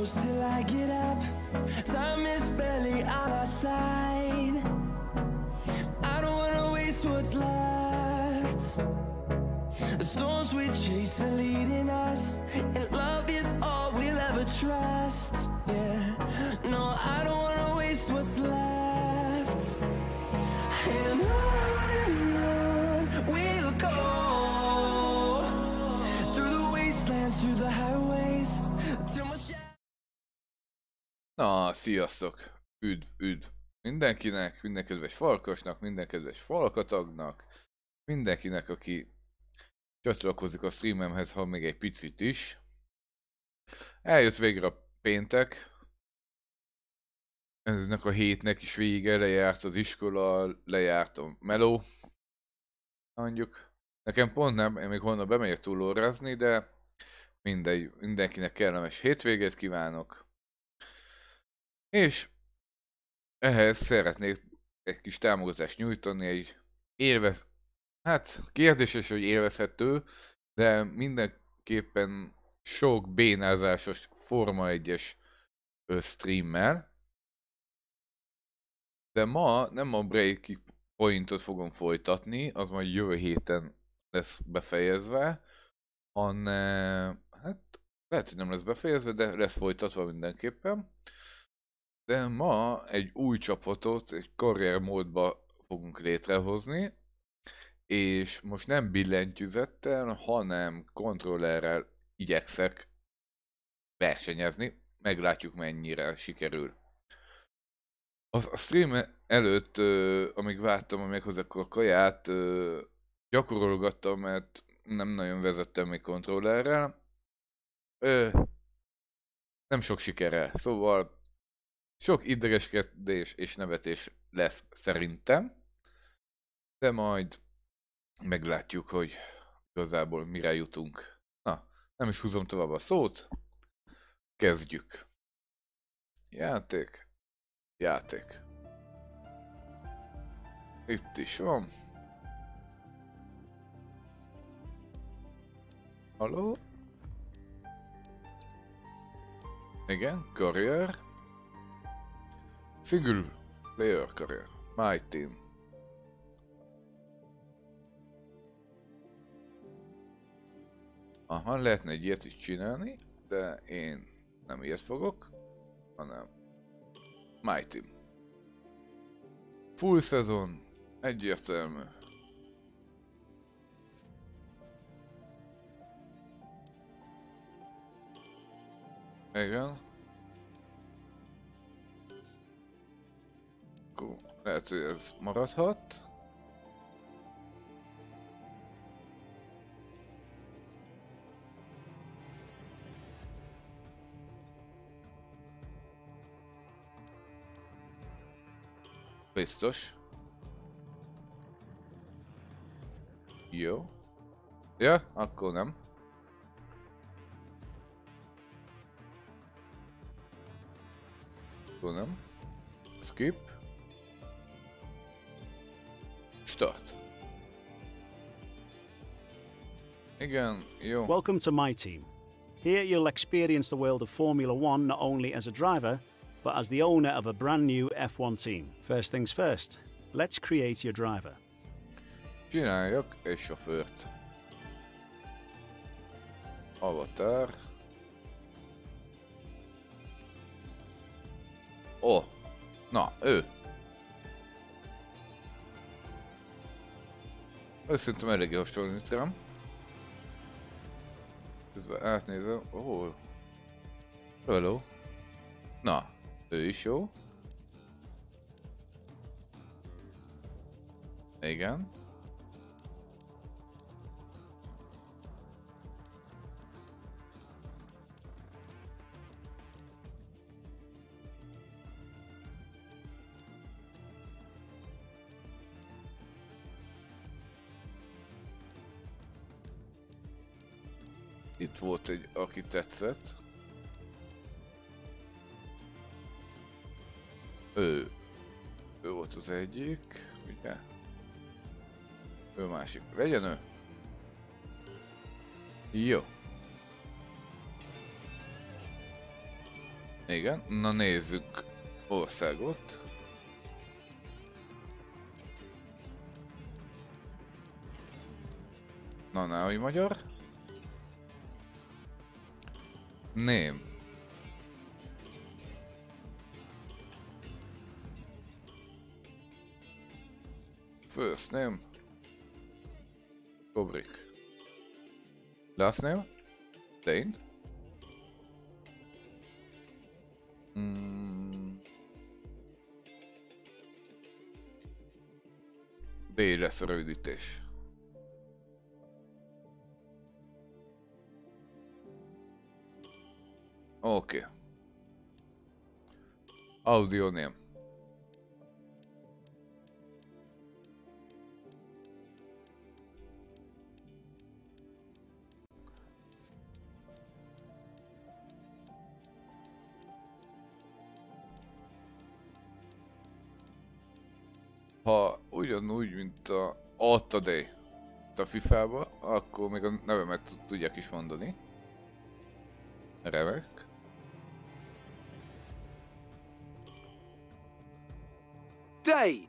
close till I get up. Time is barely on our side. I don't wanna waste what's left. The storms we chase are leading us, and love is all we'll ever trust. Yeah, no, I don't wanna waste what's left. And on we'll go, through the wastelands, through the highways, till my shadow. Na, sziasztok! Üdv, üdv mindenkinek, minden kedves farkasnak, minden kedves falkatagnak, mindenkinek, aki csatlakozik a streamemhez, ha még egy picit is. Eljött végre a péntek. Ennek a hétnek is vége, lejárt az iskola, lejárt a meló. Mondjuk, nekem pont nem, én még holnap bemegyek túlórázni, de mindegy, mindenkinek kellemes hétvégét kívánok. És ehhez szeretnék egy kis támogatást nyújtani, egy hát kérdéses, hogy élvezhető, de mindenképpen sok bénázásos Forma 1-es streammel. De ma nem a Breaking Pointot fogom folytatni, az majd jövő héten lesz befejezve, hanem, hát lehet, hogy nem lesz befejezve, de lesz folytatva mindenképpen. De ma egy új csapatot, egy karriermódba fogunk létrehozni, és most nem billentyűzettel, hanem kontrollerrel igyekszek versenyezni, meglátjuk mennyire sikerül. A stream előtt, amíg vártam, hogy meghozzak a kaját, gyakorolgattam, mert nem nagyon vezettem még kontrollerrel. Nem sok sikerrel, szóval sok idegeskedés és nevetés lesz szerintem, de majd meglátjuk, hogy igazából mire jutunk. Na, nem is húzom tovább a szót, kezdjük. Játék. Itt is van. Halló? Igen, career. Single player career. My team. Aha, lehetne egy ilyet is csinálni, de én nem ilyet fogok, hanem My team. Full szezon, egyértelmű. Igen. Akkor lehet, hogy ez maradhat. Biztos. Jó. Ja, akkor nem. Akkor nem. Skip. Start. Igen, jó. Welcome to my team. Here you'll experience the world of Formula One not only as a driver, but as the owner of a brand new F1 team. First things first, let's create your driver. Csináljak egy sofőrt. Avatar. Oh, na, ő. Szerintem eléggé hasonlít rám. Közben átnézem. Oh. Hello. Na, ő is jó. Igen. Itt volt egy, aki tetszett. Ő volt az egyik, ugye? Ő másik. Legyen ő? Jó. Igen, na nézzük országot. Na, náhui magyar. Name. First name. Kubrick. Last name. Dane. D lesz a rövidítés. Oké. Audio name. Ha ugyanúgy, mint a Day a FIFA-ba, akkor még a nevemet tudják is mondani. Remek. Day.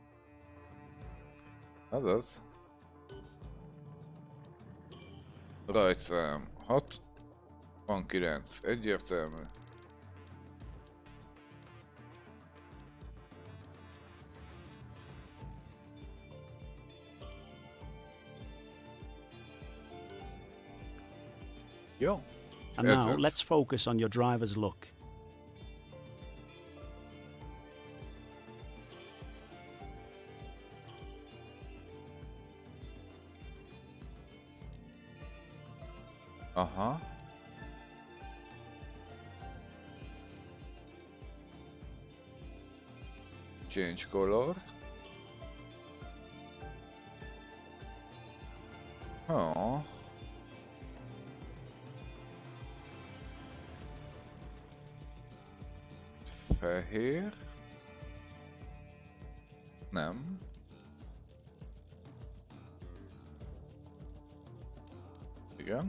Azaz. Rajtszám 6, van 9, egyértelmű. Jó. And now let's focus on your driver's look. Aha. Change color. Oh. Fehér. Nem. Igen.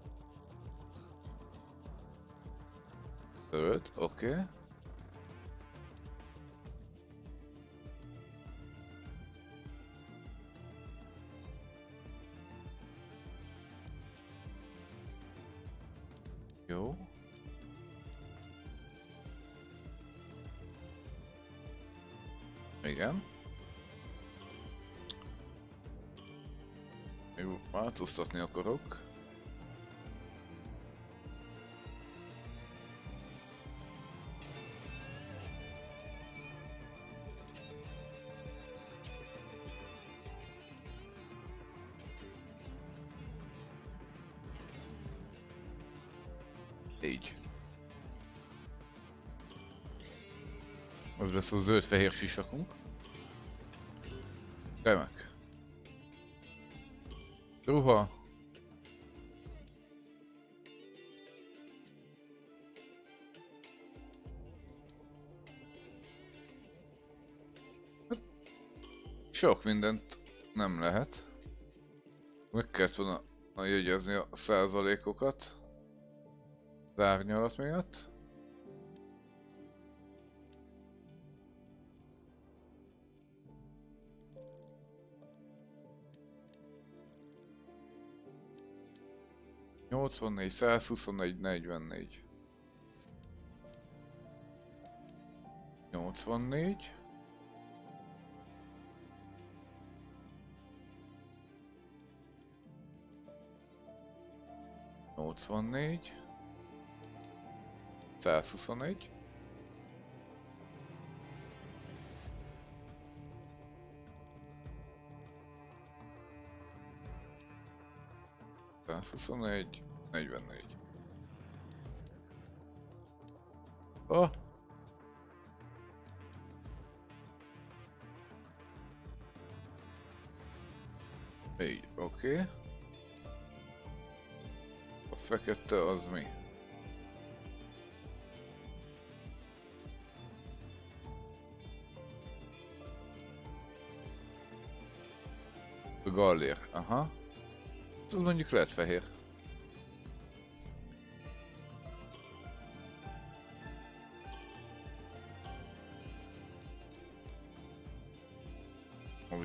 Zöld, oké. Jó. Igen. Jó, változtatni akarok. Így. Az lesz a zöld-fehér sisakunk. Remek. Ruha. Hát, sok mindent nem lehet. Meg kellett volna jegyezni a százalékokat. Az árnyalat miatt. ...84, 121, 44. 84. ...84. 121. 121, 44. Oh! Így, oké. A fekete az mi? A gallér, aha. Ez mondjuk lehet fehér.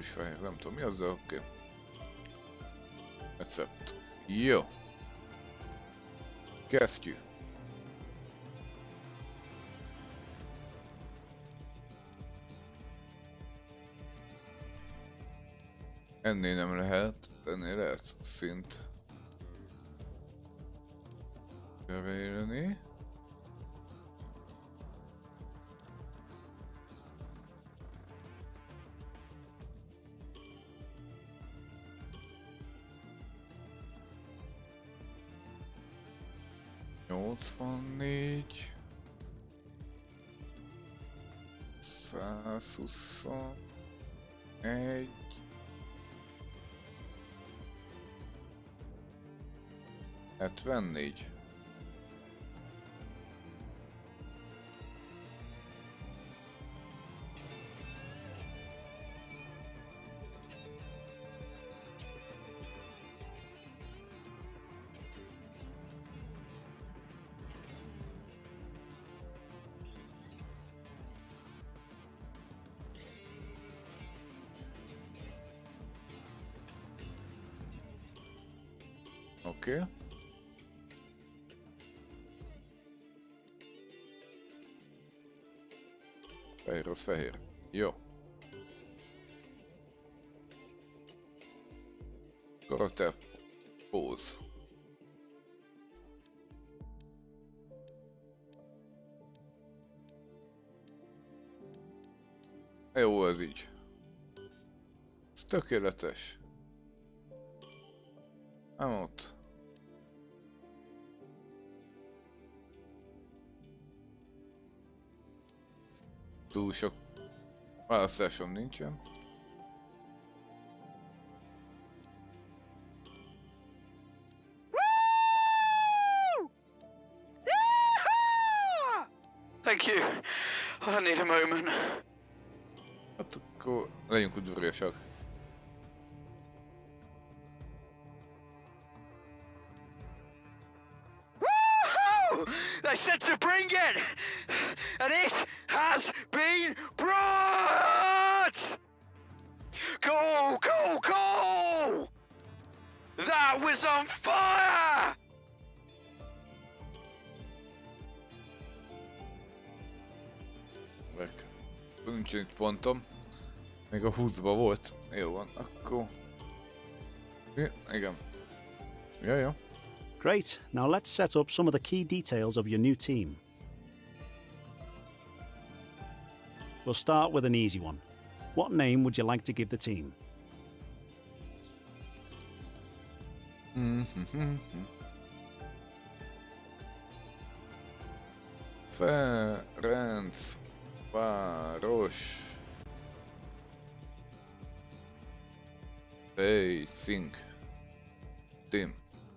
is fehér, nem tudom mi az, de oké. Recept. Jó. Kezdjük. Ennél nem lehet, ennél lehet szint cserélni. ...84... 121... 74. Oké. Fehér az fehér. Jó. Karakter póz. Jó, ez így. Ez tökéletes. Nem ott. Túl sok választásom nincsen. Thank you. I need a moment. Hát akkor legyünk udvariasak. They said to bring it, and it has been brought! Go, go, go! That was on fire! Nincs itt pontom. Még a 20-ba volt. Jó van, akkor... Igen. Ja. Great, now let's set up some of the key details of your new team. We'll start with an easy one. What name would you like to give the team? Ferencváros Racing Team.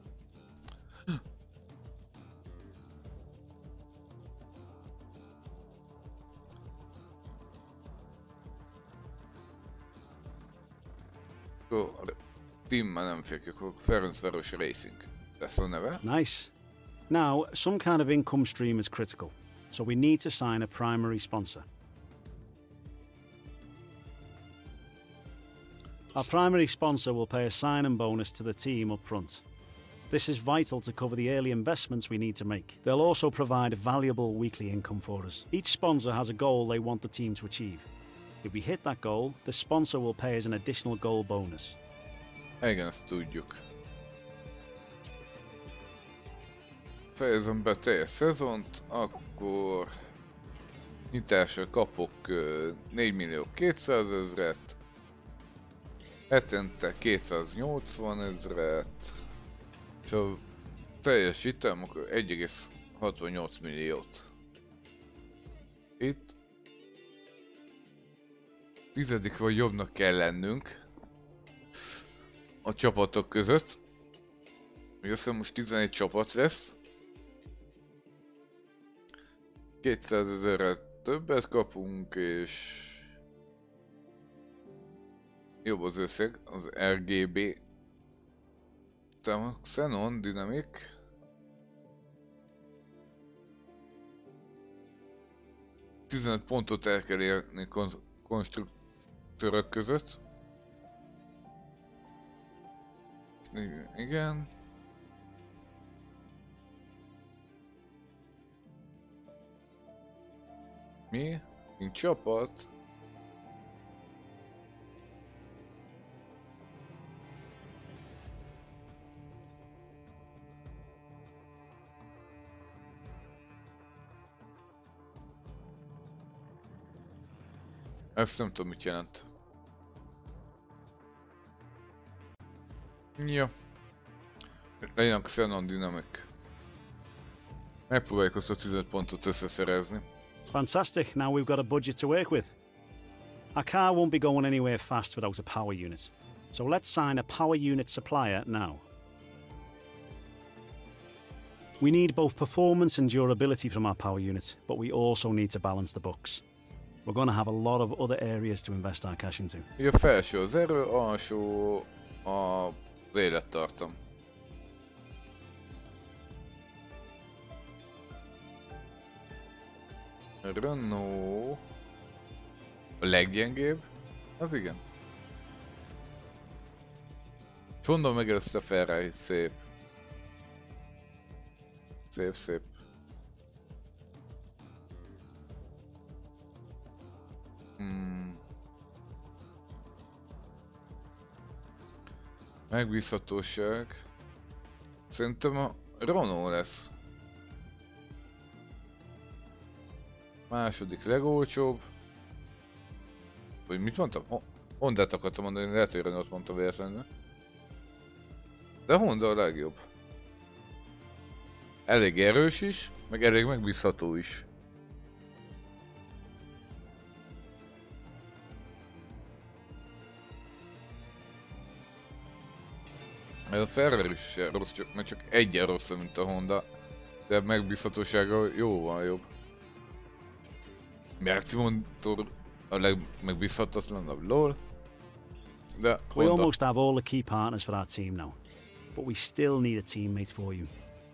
Akkor teammel nem férjük, akkor Ferencváros Racing lesz a neve. Nice. Now, some kind of income stream is critical, so we need to sign a primary sponsor. Our primary sponsor will pay a sign-in bonus to the team up front. This is vital to cover the early investments we need to make. They'll also provide a valuable weekly income for us. Each sponsor has a goal they want the team to achieve. If we hit that goal, the sponsor will pay us an additional goal bonus. Igen, ezt tudjuk. Fejezem be teljes szezont, akkor nyitásra kapok 4.200.000, hetente 280.000, és a teljesítem akkor 1,68 milliót. Itt 10. vagy jobbnak kell lennünk a csapatok között. Ugye azt hiszem most 11 csapat lesz. 200.000-rel többet kapunk, és jobb az összeg, az RGB. Utána Xenon Dynamic. ...15 pontot el kell érni konstruktőrök között. Igen. Mi? Mint csapat? Ezt nem tudom, mit jelent. Ja. Legyen a Xenon Dynamic. Megpróbáljuk azt a 15 pontot összeszerezni. Fantastic, now we've got a budget to work with. Our car won't be going anywhere fast without a power unit. So let's sign a power unit supplier now. We need both performance and durability from our power unit, but we also need to balance the books. We're going to have a lot of other areas to invest our cash into. Ugye a felső az erő, alsó az élettartam. Renault a leggyengébb? Az igen. Honda megelőzte a Ferrari, szép. Szép, szép. Megbízhatóság. Szerintem a Renault lesz. Második legolcsóbb. Vagy mit mondtam? Hondát akartam mondani, lehet, hogy Renault mondta véletlenül. De Honda a legjobb. Elég erős is, meg elég megbízható is. Ez a Ferrari is rossz, mert csak egyen rosszabb, mint a Honda. De megbízhatósága jóval jobb. Merci Motor a legmegbízhatatlanabb, lol. De We Honda. almost have all the key partners for our team now, but we still need a teammate for you.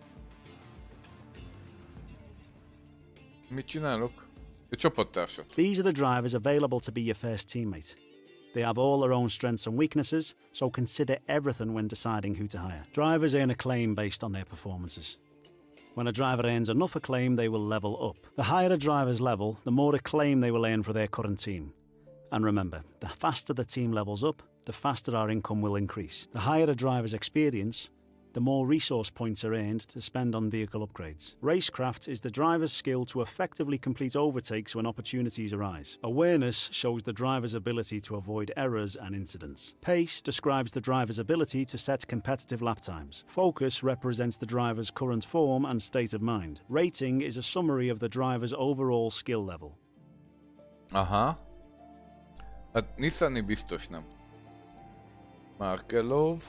Mit csinálok? A csapattársat. These are the drivers available to be your first teammate. They have all their own strengths and weaknesses, so consider everything when deciding who to hire. Drivers earn acclaim based on their performances. When a driver earns enough acclaim, they will level up. The higher a driver's level, the more acclaim they will earn for their current team. And remember, the faster the team levels up, the faster our income will increase. The higher a driver's experience, the more resource points are earned to spend on vehicle upgrades. Racecraft is the driver's skill to effectively complete overtakes when opportunities arise. Awareness shows the driver's ability to avoid errors and incidents. Pace describes the driver's ability to set competitive lap times. Focus represents the driver's current form and state of mind. Rating is a summary of the driver's overall skill level. Aha. Hát Nissani biztos nem. Markelov.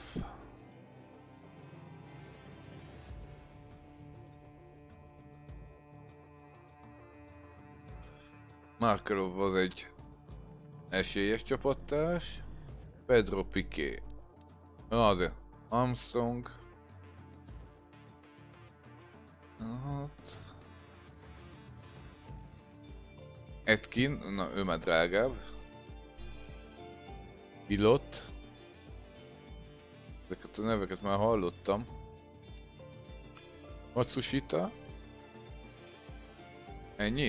Markelov az egy esélyes csapattárs. Pedro Piquet. Az Armstrong. Hát. Etkin, na ő már drágább. Pilot. Ezeket a neveket már hallottam. Matsushita. Ennyi?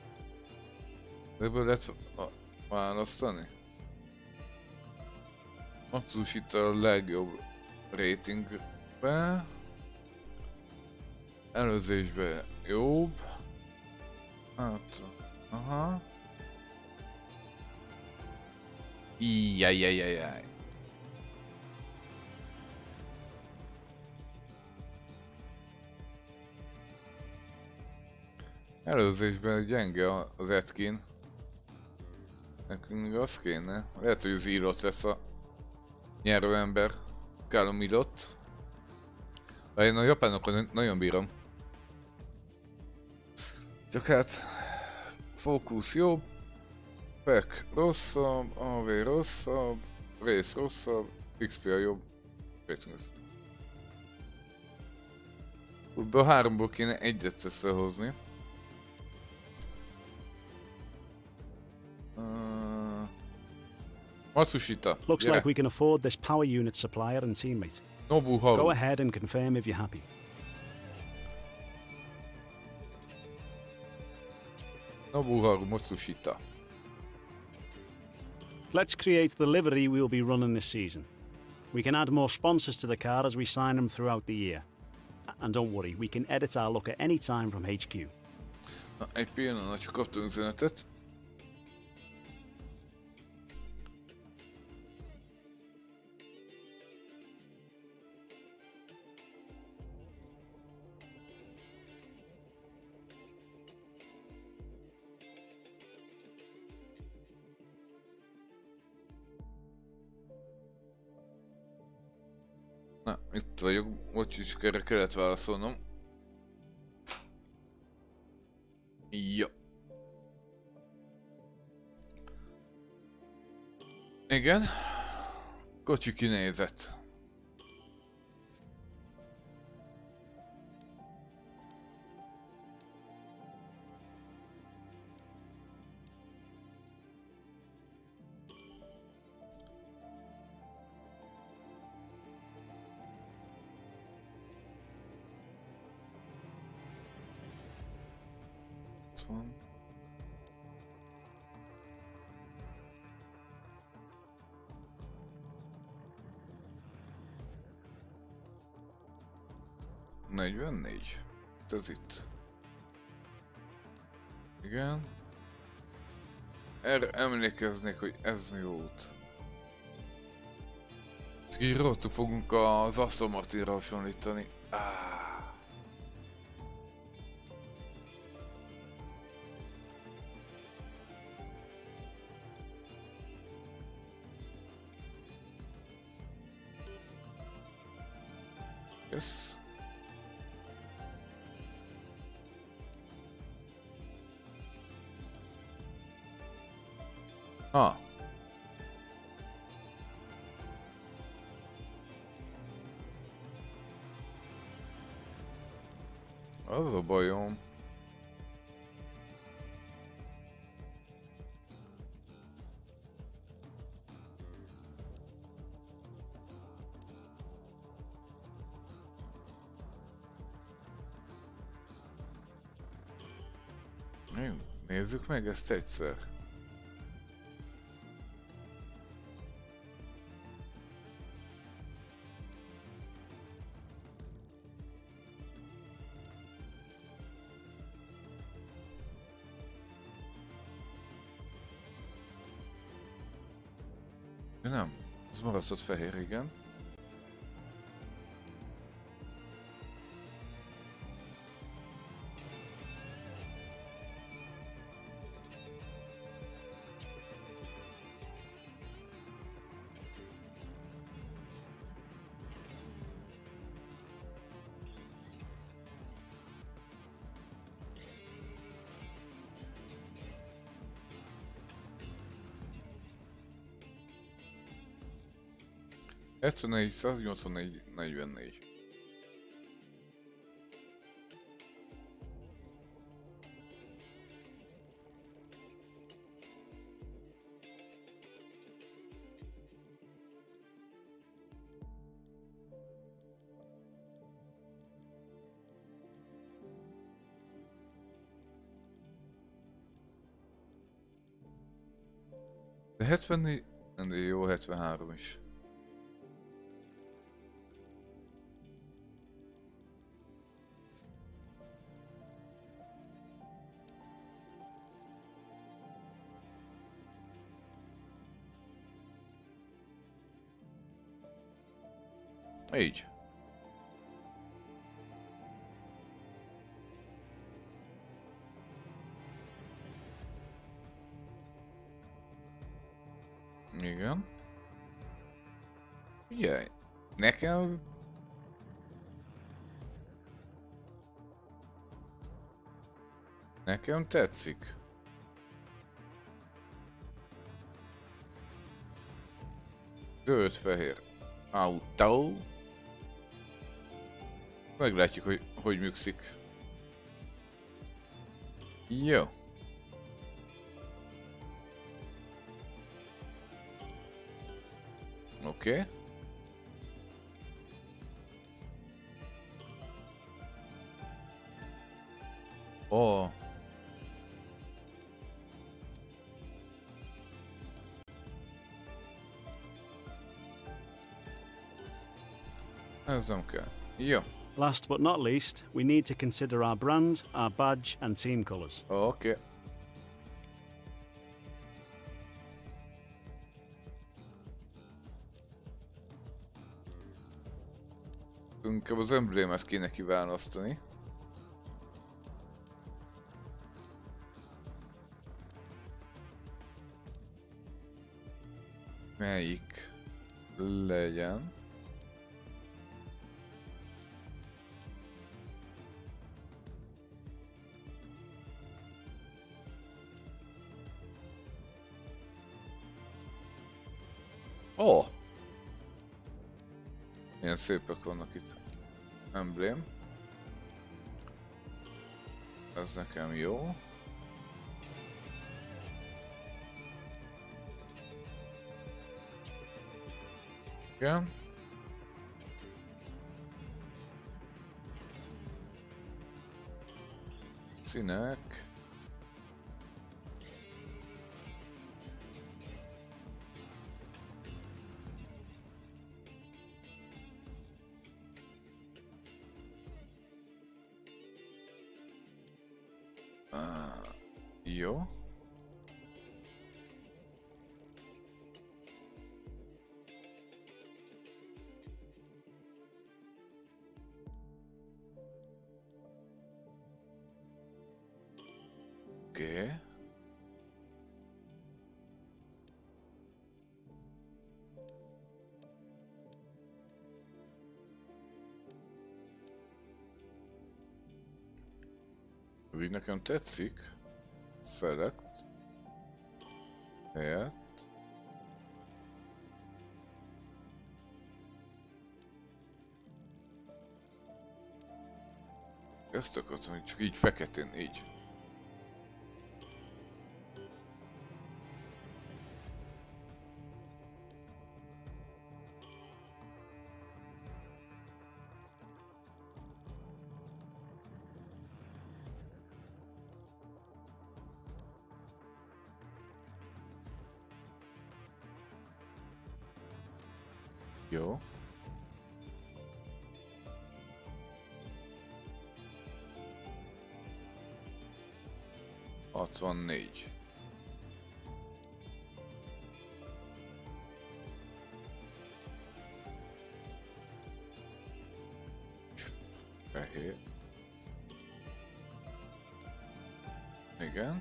Ebből lehet választani? Matsushita a legjobb ratingbe. Előzésben jobb. Hát, aha. Ijjajjajjajjaj. Előzésben gyenge az Etkin. Nekünk még az kéne. Lehet, hogy az Ilott lesz a nyerő ember. Callum Ilott. De én a japánokon nagyon bírom. Csak hát... Fókusz jobb. Pack rosszabb, AV rosszabb, Race rosszabb, XP a jobb. Rating lesz. Ebből a háromból kéne egyet összehozni. Matsushita. Looks gyere. like we can afford this power unit supplier and teammate. Nobuharu. Go ahead and confirm if you're happy. Nobuharu Matsushita. Let's create the livery we'll be running this season. We can add more sponsors to the car as we sign them throughout the year. And don't worry, we can edit our look at any time from HQ. Na, egy pillanat, csak kaptunk üzenetet. Na, itt vagyok. Bocsics, erre kellett válaszolnom. Ja. Igen. Kocsi kinézett. Van. Negyvennégy. Ez itt. Igen. Erre emlékeznék, hogy ez mi volt. Kirottu fogunk az Aston Martinra hasonlítani. Yes. Ah. Az a bajom. Jó, nézzük meg ezt egyszer. Nem, ez maradott fehér, igen. Hetvenegy, 184, 44. De 74, de jó 73 is. Így. Igen. Figyelj, nekem tetszik. Zöld-fehér autó. Meglátjuk, hogy működik. Jó. Oké. Ó. Ez nem kell. Jó. Last but not least, we need to consider our brand, our badge and team colours. Oké. Inkább az emblémát kéne kiválasztani. Melyik legyen? Ó! Oh. Milyen szépek vannak itt. Emblém. Ez nekem jó. Igen. Színek. Jó. Oké. Ez így nekem tetszik. Select. Helyett. Ezt akartam, hogy csak így feketén, így. Jó. Hatvannégy. Fehér. Igen.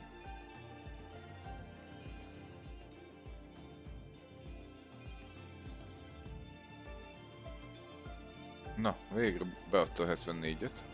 Na, végre beadta a 74-et.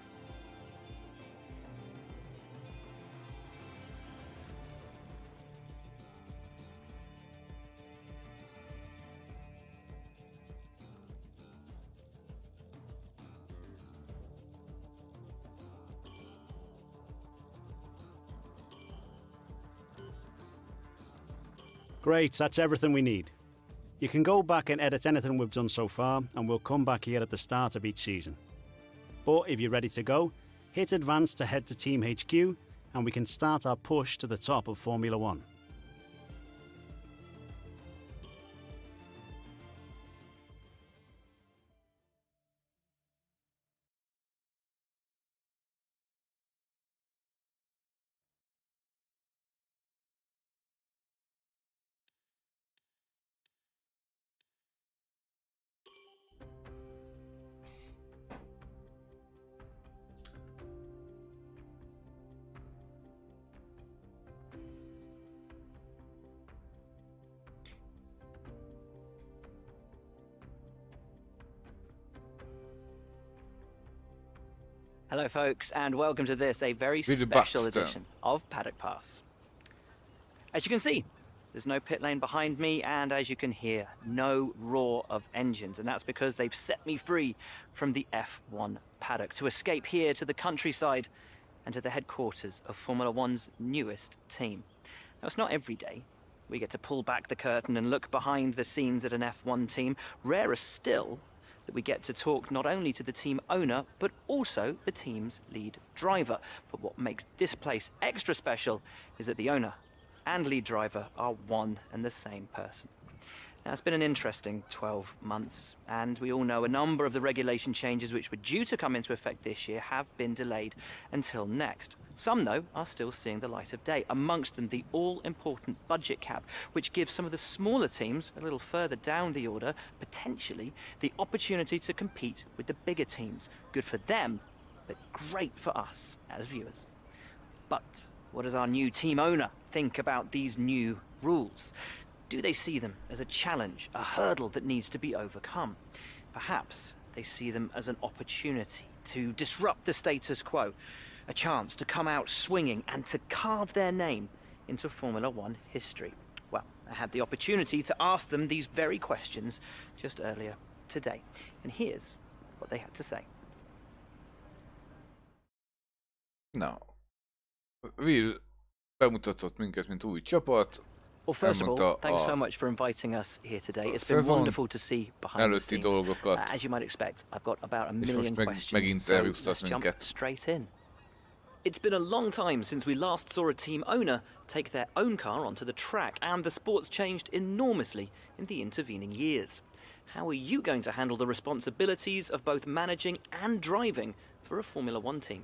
Great, that's everything we need. You can go back and edit anything we've done so far, and we'll come back here at the start of each season. But if you're ready to go, hit advance to head to Team HQ, and we can start our push to the top of Formula One. Hello folks, and welcome to this, a very Peter special Buxton. edition of Paddock Pass. As you can see, there's no pit lane behind me, and as you can hear, no roar of engines, and that's because they've set me free from the F1 paddock to escape here to the countryside and to the headquarters of Formula One's newest team. Now, it's not every day we get to pull back the curtain and look behind the scenes at an F1 team. Rarer still, that we get to talk not only to the team owner, but also the team's lead driver. But what makes this place extra special is that the owner and lead driver are one and the same person. Now, it's been an interesting 12 months, and we all know a number of the regulation changes which were due to come into effect this year have been delayed until next. Some, though, are still seeing the light of day, amongst them the all-important budget cap, which gives some of the smaller teams a little further down the order, potentially, the opportunity to compete with the bigger teams. Good for them, but great for us as viewers. But what does our new team owner think about these new rules? Do they see them as a challenge, a hurdle that needs to be overcome? Perhaps they see them as an opportunity to disrupt the status quo, a chance to come out swinging and to carve their name into Formula One history. Well, I had the opportunity to ask them these very questions just earlier today, and here's what they had to say. Na, Will bemutatott minket, mint új csapat. Well, first of all, thanks so much for inviting us here today. It's been wonderful to see behind the scenes. As you might expect, I've got about a million questions, so let's jump straight in. It's been a long time since we last saw a team owner take their own car onto the track, and the sport's changed enormously in the intervening years. How are you going to handle the responsibilities of both managing and driving for a Formula One team?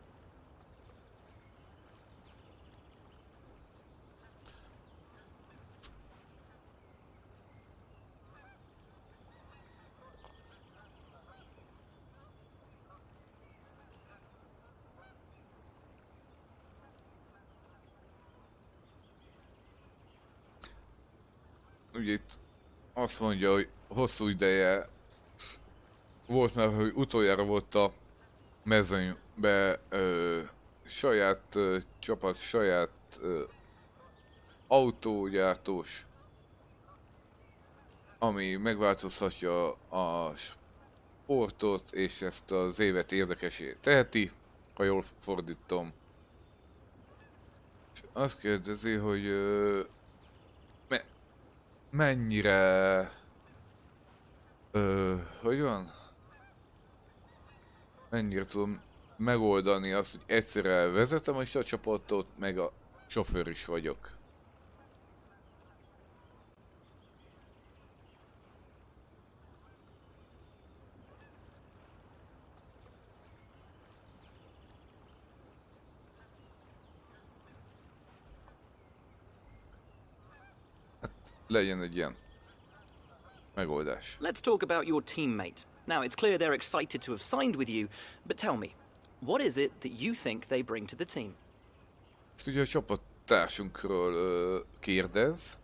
Ugye itt azt mondja, hogy hosszú ideje volt, mert hogy utoljára volt a mezőnybe saját csapat, saját autógyártós, ami megváltoztatja a sportot, és ezt az évet érdekesé teheti, ha jól fordítom. És azt kérdezi, hogy mennyire... hogy van? Mennyire tudom megoldani azt, hogy egyszerre vezetem is a csapatot, meg a sofőr is vagyok. Legyen egy ilyen megoldás. Let's talk about your teammate. Now, it's clear they're excited to have signed with you, but tell me, what is it that you think they bring to the team? Ezt ugye a csapattársunkról kérdez.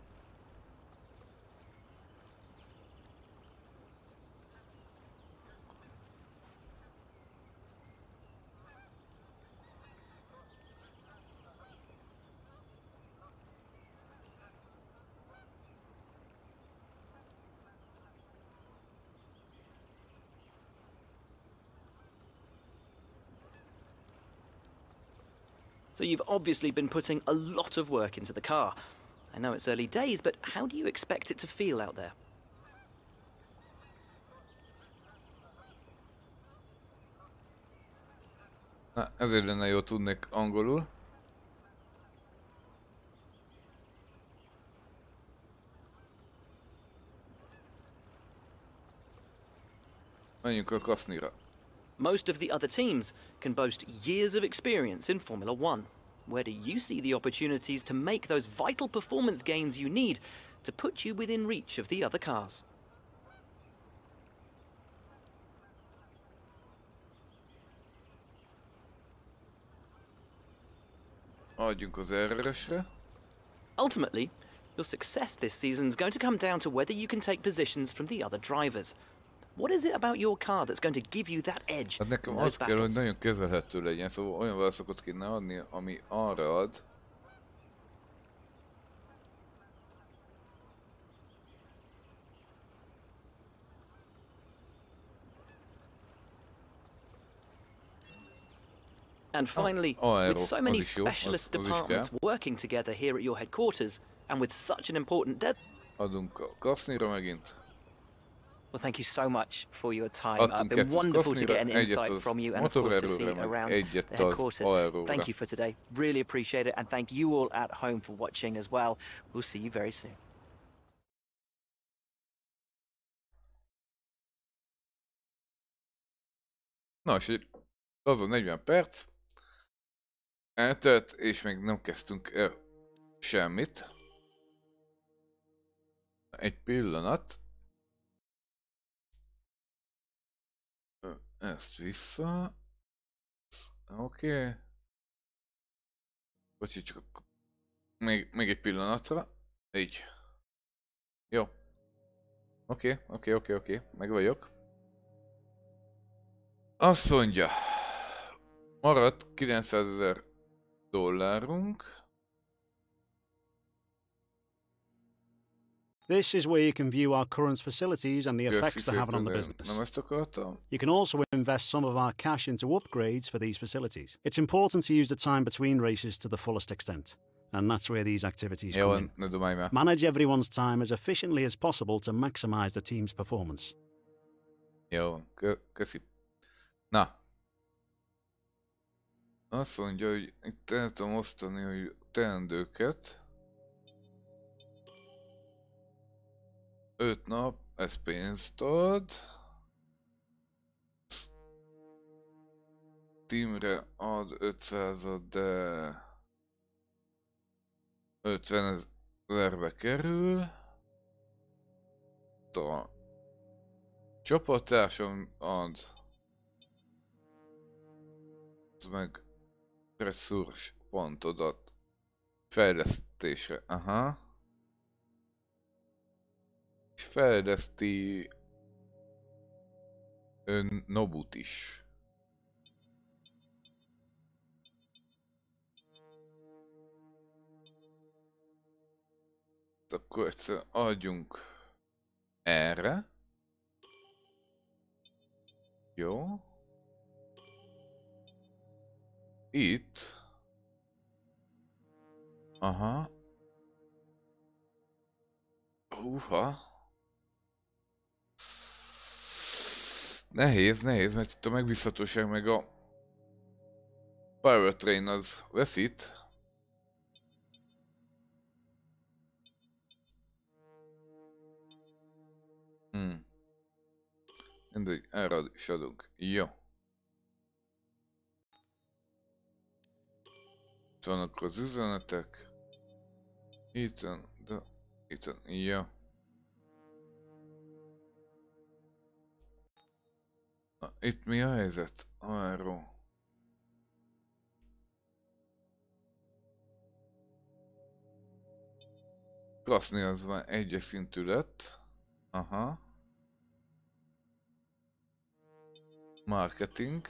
So you've obviously been putting a lot of work into the car. I know it's early days, but how do you expect it to feel out there? Na, ezért lenne jó tudnék angolul. Menjünk a kasznira. Most of the other teams can boast years of experience in Formula One. Where do you see the opportunities to make those vital performance gains you need to put you within reach of the other cars? Adjunk az RS-re. Ultimately, your success this season is going to come down to whether you can take positions from the other drivers. What is it about your car that's going to give you that edge? Hát nekem az kell, hogy nagyon kezelhető legyen, szóval olyan válaszokat kéne adni, ami arra ad. And finally, with so many specialist departments working together here at your headquarters, and with such an important Adunk a kasznira megint. Well, thank you so much for your time. Adtunk Been 2 wonderful to get an kasznira, egyet insight az from you and of course to see motorerőre, meg around the egyet az headquarters. aeróra. Thank you for today. Really appreciate it, and thank you all at home for watching as well. We'll see you very soon. Na, és az a 40 perc eltelt, és még nem kezdtünk el semmit. Egy pillanat. Ezt vissza. Oké. Bocsi, csak még egy pillanatra. Így. Jó. Oké. Meg vagyok. Azt mondja. Maradt $900,000. This is where you can view our current facilities and the effects they're having on the business. Nem ezt akartam. You can also invest some of our cash into upgrades for these facilities. It's important to use the time between races to the fullest extent, and that's where these activities Jó, come in. ne dobálj már. Manage everyone's time as efficiently as possible to maximize the team's performance. Jó, köszi. Na. Azt mondja, hogy itt el tudom osztani, hogy teendőket. 5 nap, ez pénzt ad. Teamre ad 500-at, de 50,000-be kerül. A csapattársam ad. Ez meg resszurs pontodat fejlesztésre. Aha. És fejleszti Nobut is. Akkor egyszer adjunk erre. Jó. Itt. Aha. Húha. Nehéz, mert itt a megbízhatóság meg a Powertrain az veszít. Mindegy, erre is adunk. Jó. Itt vannak az üzenetek. Ethan, jó. Na, itt mi a helyzet? Arról. Kraszni az már egyes szintű lett. Aha. Marketing.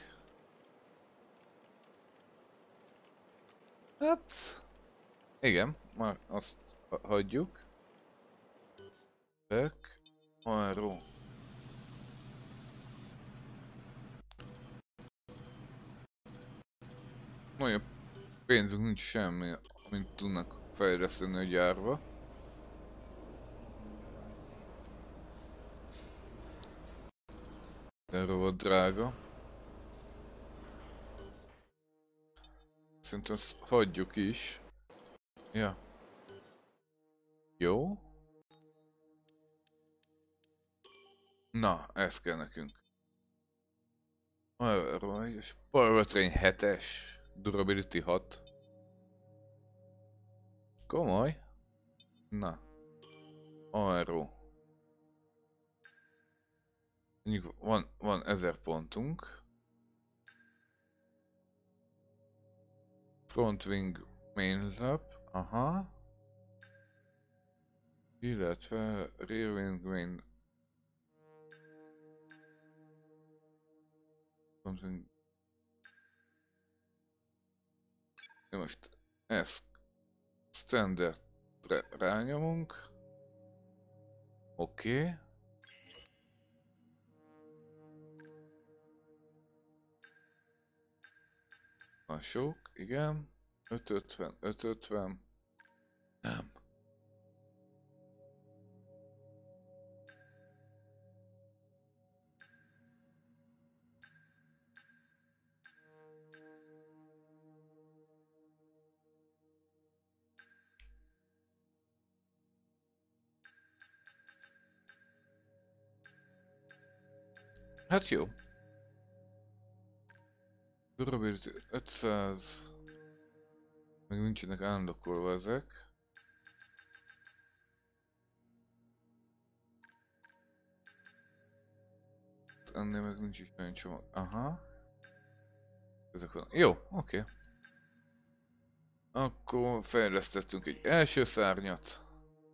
Hát... Igen, már azt hagyjuk. Back. Arról. Olyan pénzünk nincs semmi, mint tudnak fejleszteni a gyárba. Erről volt drága. Szerintem ezt hagyjuk is. Ja. Jó. Na, ez kell nekünk. Arról és Powertrain 7-es. Durability 6. Komoly. Na. Arról. Mondjuk van 1000 pontunk. Front wing main lap. Aha. Illetve rear wing main. Front wing. Most ezt standardre rányomunk. Oké. Van sok, igen. 550. Nem. Hát jó. Durability 500. Még nincsenek állandókolva ezek. Ennél meg nincs is nagyon csomag. Aha. Ezek van. Jó, oké. Akkor fejlesztettünk egy első szárnyat.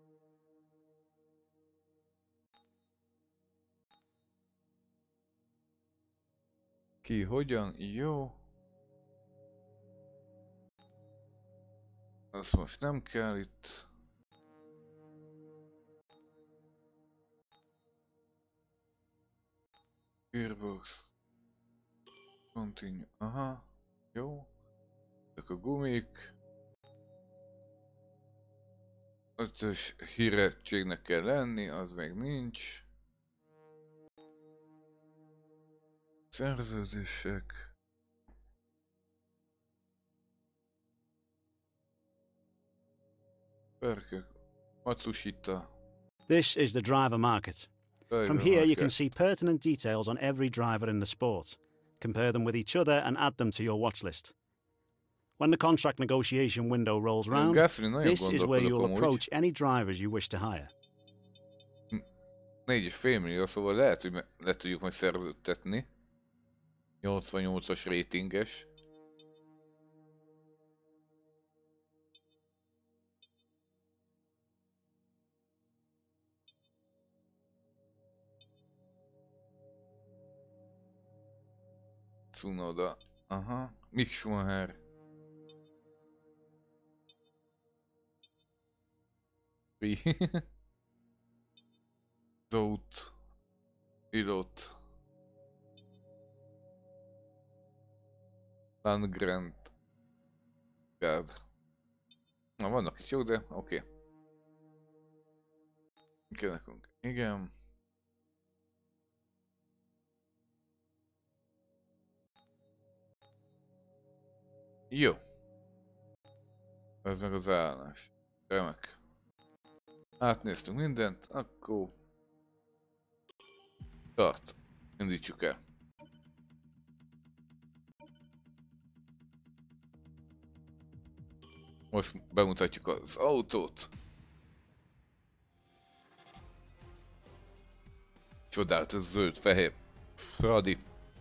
Ki, hogyan? Jó. Azt most nem kell itt. Gearbox. Continue. Aha. Jó. Ezek a gumik. 5-ös hírettségnek kell lenni, az még nincs. Szerződések. Perkek. Matsushita. This is the driver market. From here, you can see pertinent details on every driver in the sport, compare them with each other, and add them to your watch list. When the contract negotiation window rolls round, this is where you'll approach any drivers you wish to hire. 4,5 millió, szóval lehet, hogy le tudjuk majd szerződtetni. 88-as ratinges. Tsunoda. Aha. Mick Schumacher. Zout. Pilot. Landgrant. Gard. Na, vannak itt jók, de oké. Kell nekünk. Igen. Jó. Ez meg az állás. Remek. Átnéztünk mindent, akkor... Tart. Indítsuk el. Most bemutatjuk az autót. Csodálatos zöld-fehér Fradi.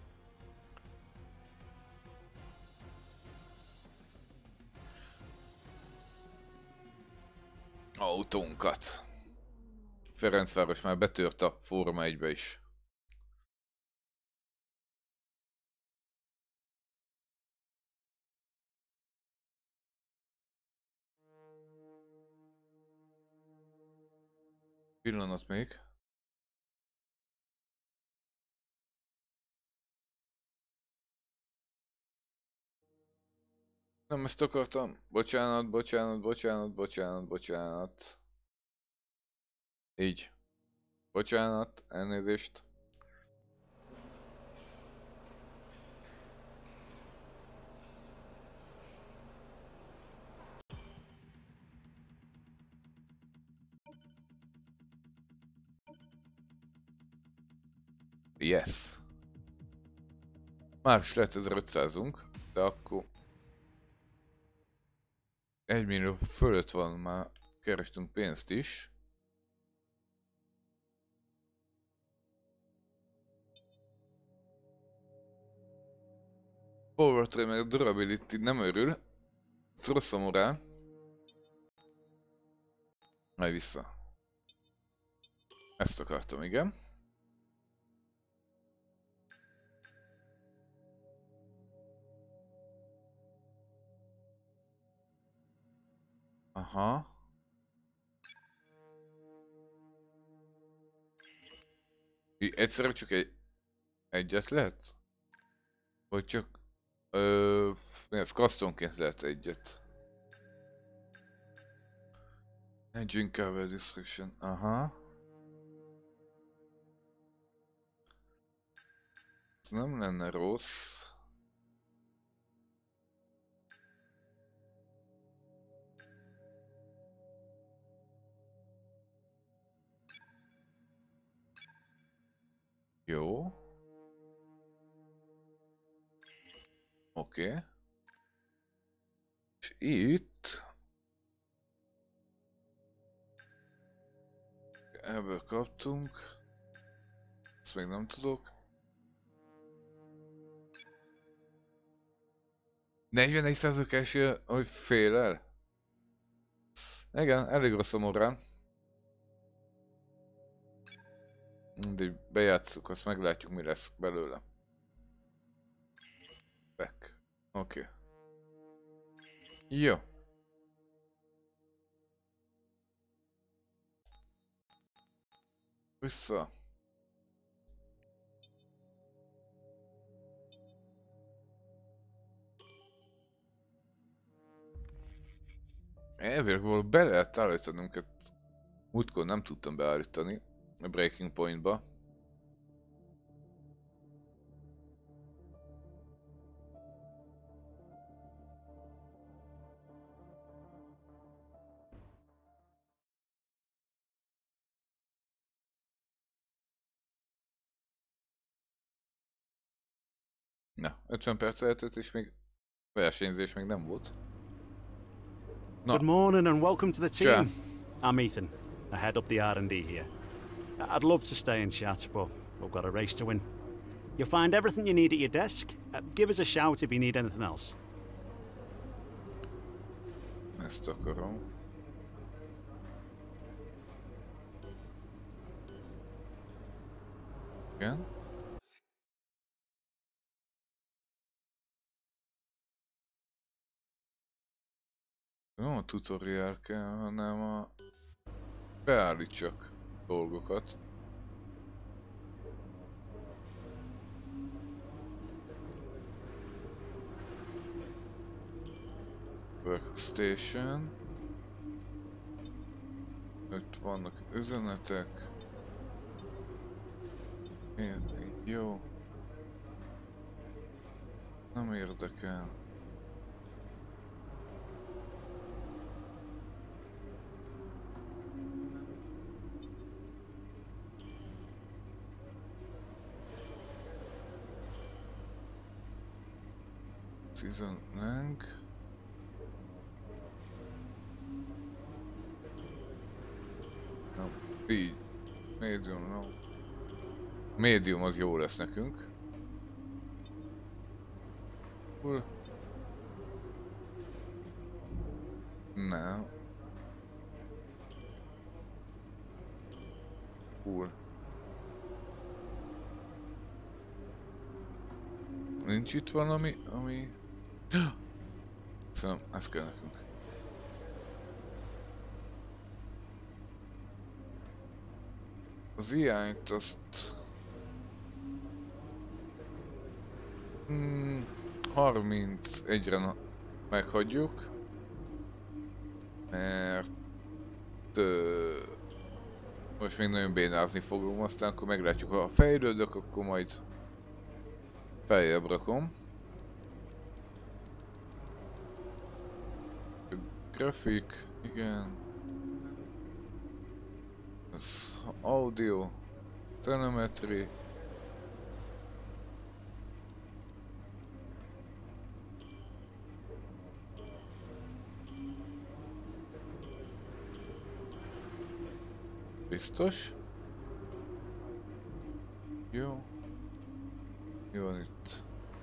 Autónkat. Ferencváros már betört a Forma 1-be is. Pillanat még. Nem ezt akartam. Bocsánat. Így. Bocsánat, elnézést. Yes. Már is lett 1500-unk, de akkor 1 millió fölött van, már kerestünk pénzt is. Powertrain meg durability nem örül. Ez rossz a morál. Majd vissza. Ezt akartam, igen. Aha. Egyszerűen csak egyet lehet? Vagy csak... ez customként lehet egyet. Engine cover destruction. Aha. Ez nem lenne rossz. Jó. Oké. És itt... Ebből kaptunk. Ezt még nem tudok. 41% esély, hogy fél el? Igen, elég rossz a morál. Mindegy, bejátsszuk, azt meglátjuk, mi lesz belőle. Back. Oké. Jó. Vissza. Elvileg be lehet állítani minket. Múltkor nem tudtam beállítani a Breaking Pointba. Na, 50 perc eltelt és még versenyzés még nem volt. No. Good morning and welcome to the team. Sure. I'm Ethan. I head up the R&D here. I'd love to stay and chat, but we've got a race to win. You'll find everything you need at your desk. Give us a shout if you need anything else. Ezt akarom. Igen. Nem a tutorial kell, hanem a... beállítsak dolgokat. Workstation. Itt vannak üzenetek. Jó. Nem érdekel. Season length. Nem, így. Medium, no. Medium az jó lesz nekünk. Cool. Nem. Cool. Nincs itt valami, ami... Szerintem ez kell nekünk. Az ijányt azt... 31-re meghagyjuk. Mert... most még nagyon bénázni fogom, aztán akkor meglátjuk, ha fejlődök, akkor majd feljebb rakom. Grafik, igen. Ez audio, telemetry. Biztos. Jó. Mi van itt?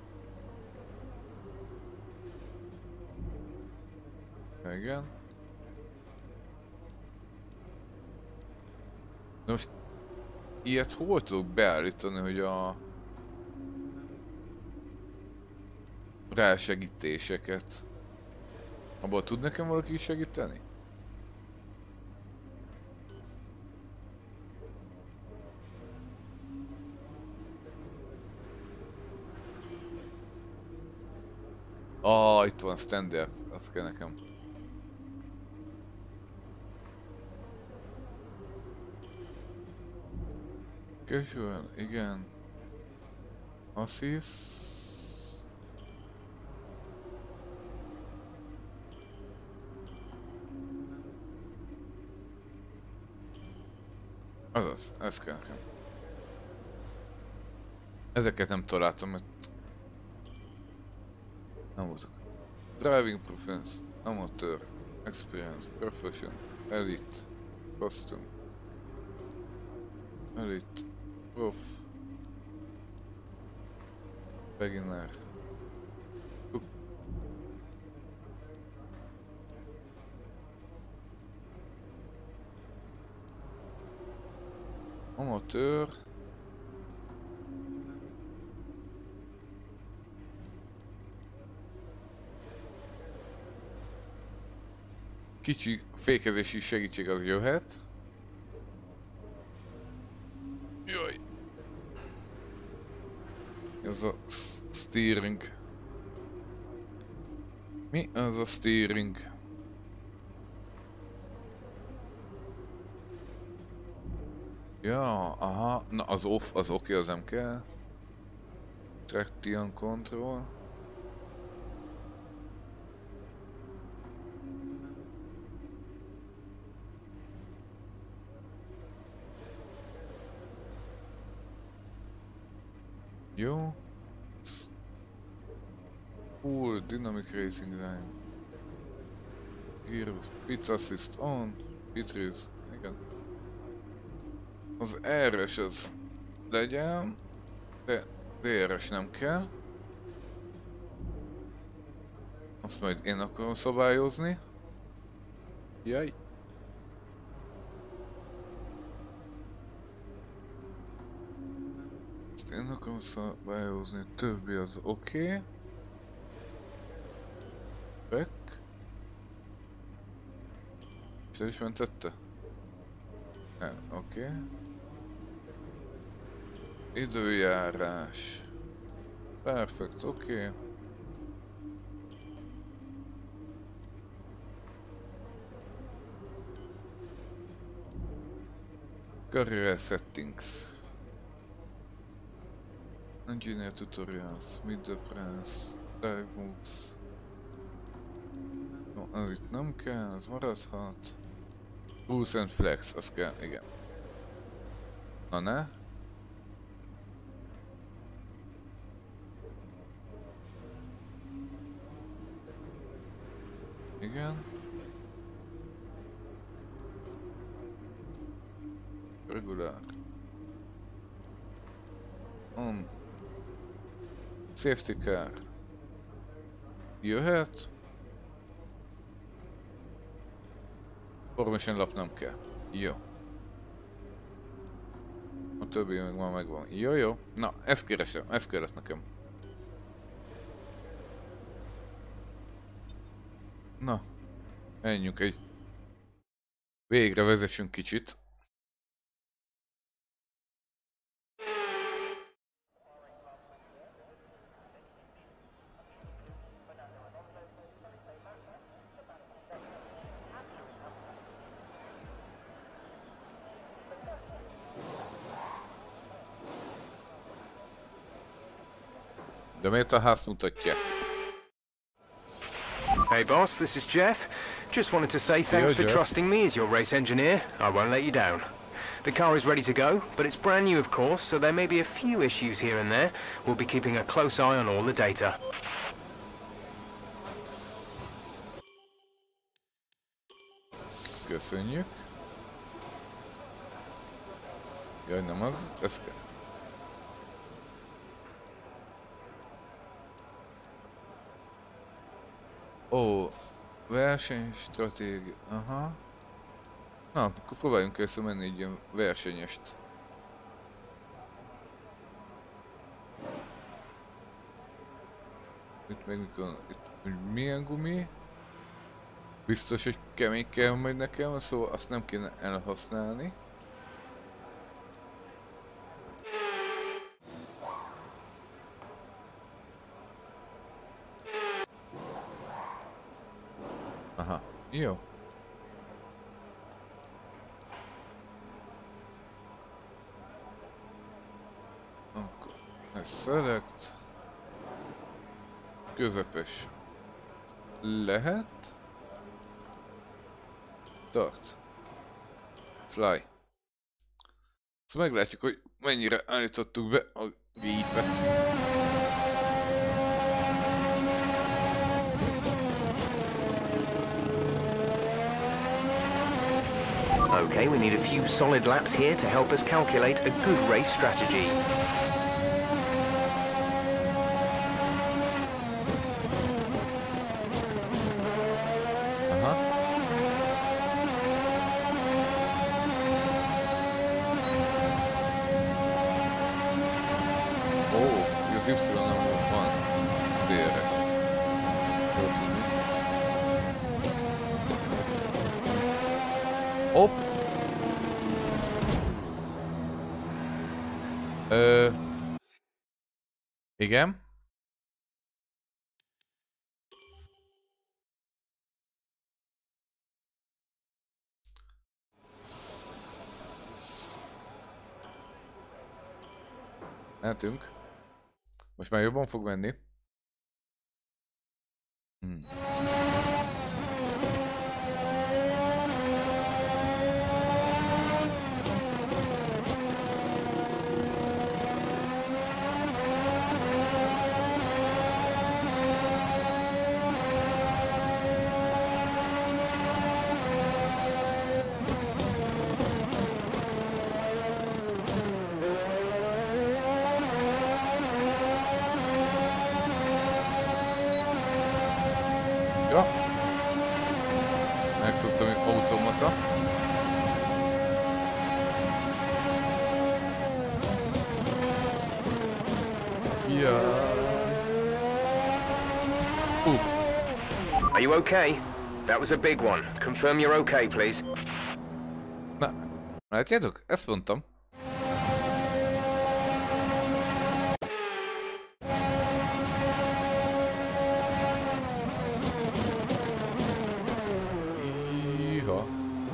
Igen. Na most ilyet hol tudok beállítani, hogy a rásegítéseket? Abban tud nekem valaki segíteni? Itt van standard, azt kell nekem. Casual, igen. Assist. Azaz, ez kell nekem. Ezeket nem találtam, mert Nem voltak. Driving Preference, Amateur, Experience, Profession, Elite, Custom, Elite, Prof, Beginner. Amatőr. Kicsi fékezési segítség az jöhet. Jaj. Ez a steering. Mi az a steering? Ja, aha, na az off, az oké, az nem kell. Traction control. Jó. Full dynamic racing line. Gear, pit assist on, pit race, igen. Az R-es az legyen, de DR-es nem kell. Azt majd én akarom szabályozni. Jaj. Ezt én akarom szabályozni, többi az oké. Back. És el is mentette? Oké. Időjárás. Perfekt, oké. Career settings. Engineer tutorials. Meet the press. Dive moves. No, az itt nem kell, az maradhat. Pulse and flex, az kell, igen. Na ne? Igen. Regular. On. Safety car. Jöhet. Formation lap nem kell. Jó. A többi meg már megvan. Jó. Na, ezt keresem. Ez kellett nekem. Na. Menjünk egy... Végre vezessünk kicsit. De miért a házt mutatják? Hey boss, this is Jeff. Just wanted to say thanks for Jeff. trusting me as your race engineer. I won't let you down. The car is ready to go, but it's brand new of course, so there may be a few issues here and there. We'll be keeping a close eye on all the data. Köszönjük. Jaj, nem az, ez kell. Ó, versenystratégia, aha. Na, akkor próbáljunk összemenni egy ilyen versenyest. Itt meg mikor, itt milyen gumi? Biztos, hogy kemény kell majd nekem, szóval azt nem kéne elhasználni. Aha, jó. Akkor ez select. Közepes. Lehet. Start. Fly. Szóval meglátjuk, hogy mennyire állítottuk be a gépet. Okay, we need a few solid laps here to help us calculate a good race strategy. Aha. Ó, az Y-non van DRS. Jó tudni. Hopp! Igen. Mehetünk. Most már jobban fog menni. Ja. Megszoktam, hogy automata. Ja. Uff. Are you okay? That was a big one. Confirm you're okay, please. Na, látjátok? Ezt mondtam. Iha.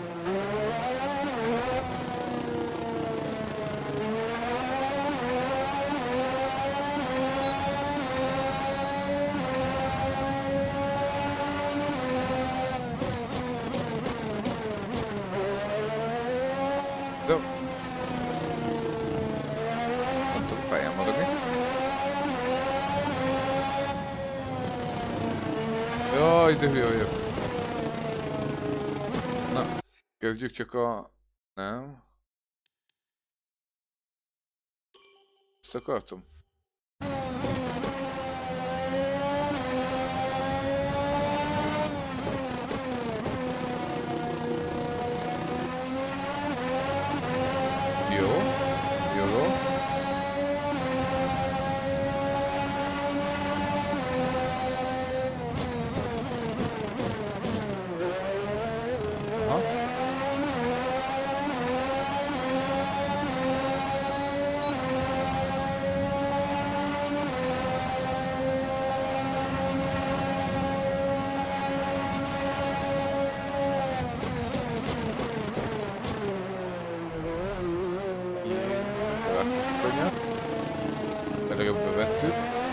De... nem tudok pályán maradni. Jaj, de hülye vagyok. Na, kezdjük csak a... nem. Ezt akartam. Jó, jó. Aha. Bevettük a kanyart. Előbb bevettük.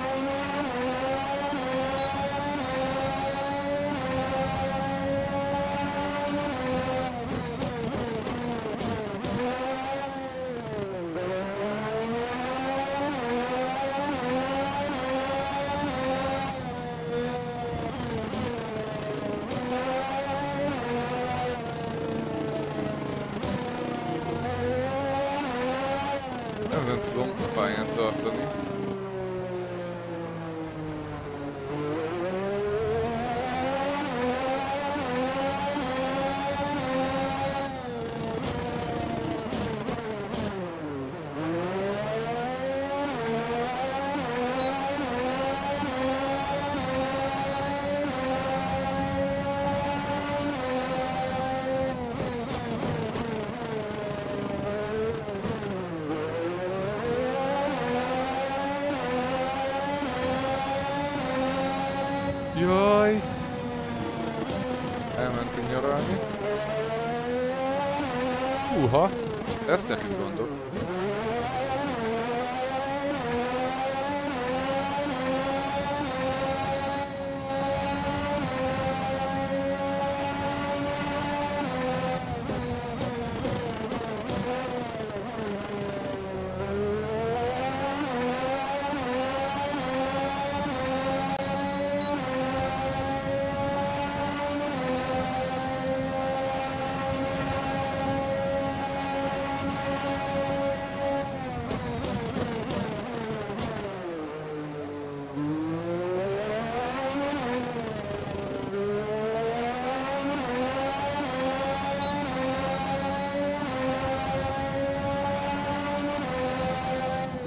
Nem tudom a pályán tartani. Jaj! Elmentünk nyaralni. Húha! Lesznek itt gondok.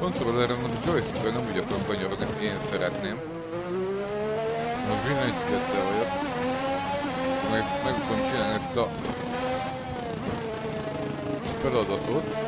kontrolleremnek a joystickra nem úgy akarok kanyarodni, hogy én szeretném. Most billentyűzettel vagyok. Meg akarom csinálni ezt a feladatot.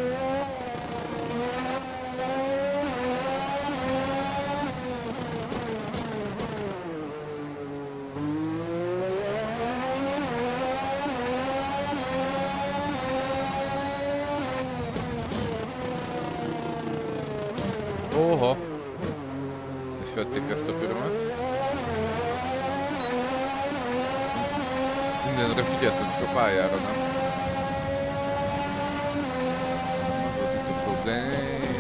Oha! És vették ezt a körömet. Mindenre figyeltem, csak a pályára nem. Az volt itt a probléma.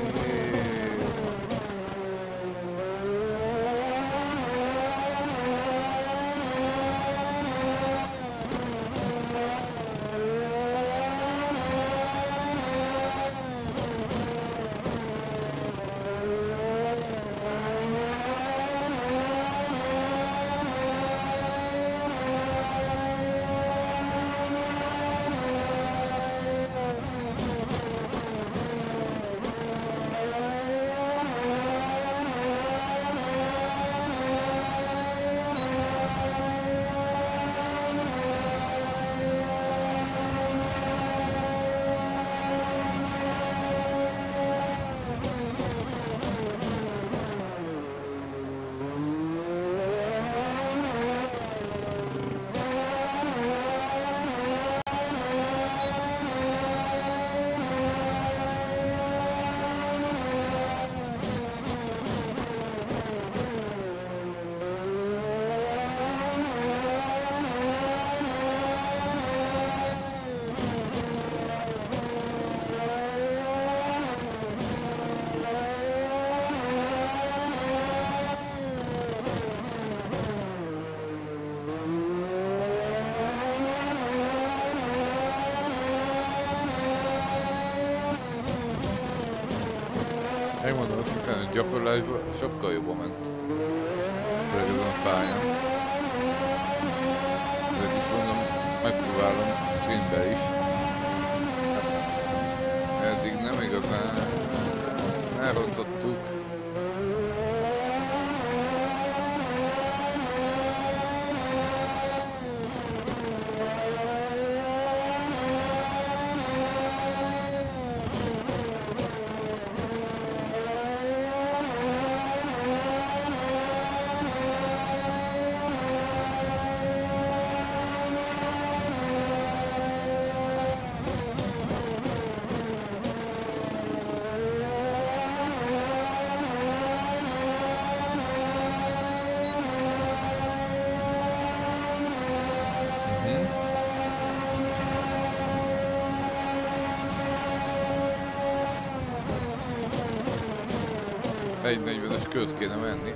Megmondom azt hittem, hogy gyakorlásban sokkal jobban ment. Főleg ezen a pályán. Ezért is mondom, megpróbálom streambe is. Eddig nem igazán elrontottuk. Egy 40-es kört kéne menni.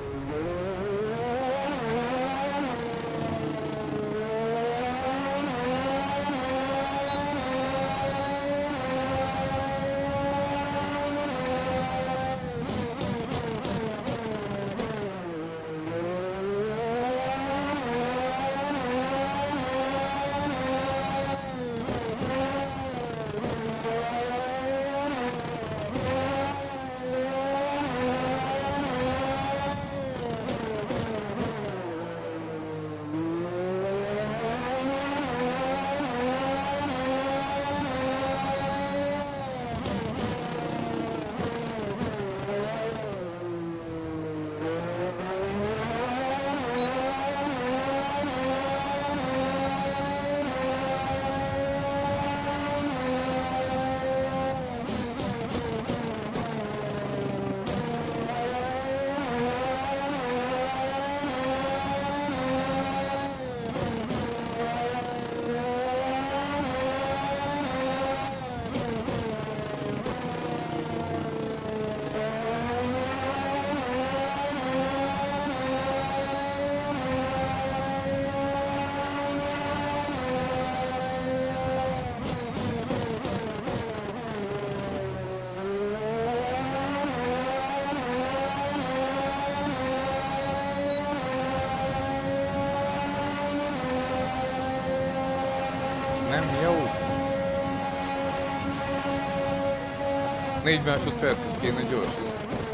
4 másodpercet kéne gyorsan.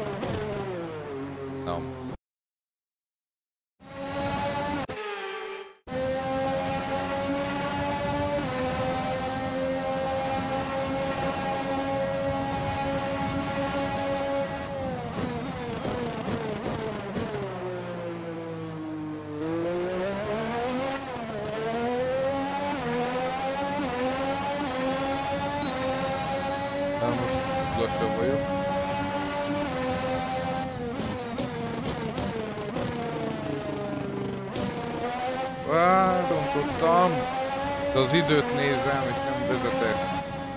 Nem. Most lassan vagyok. Rontottam! De az időt nézem, és nem vezetek.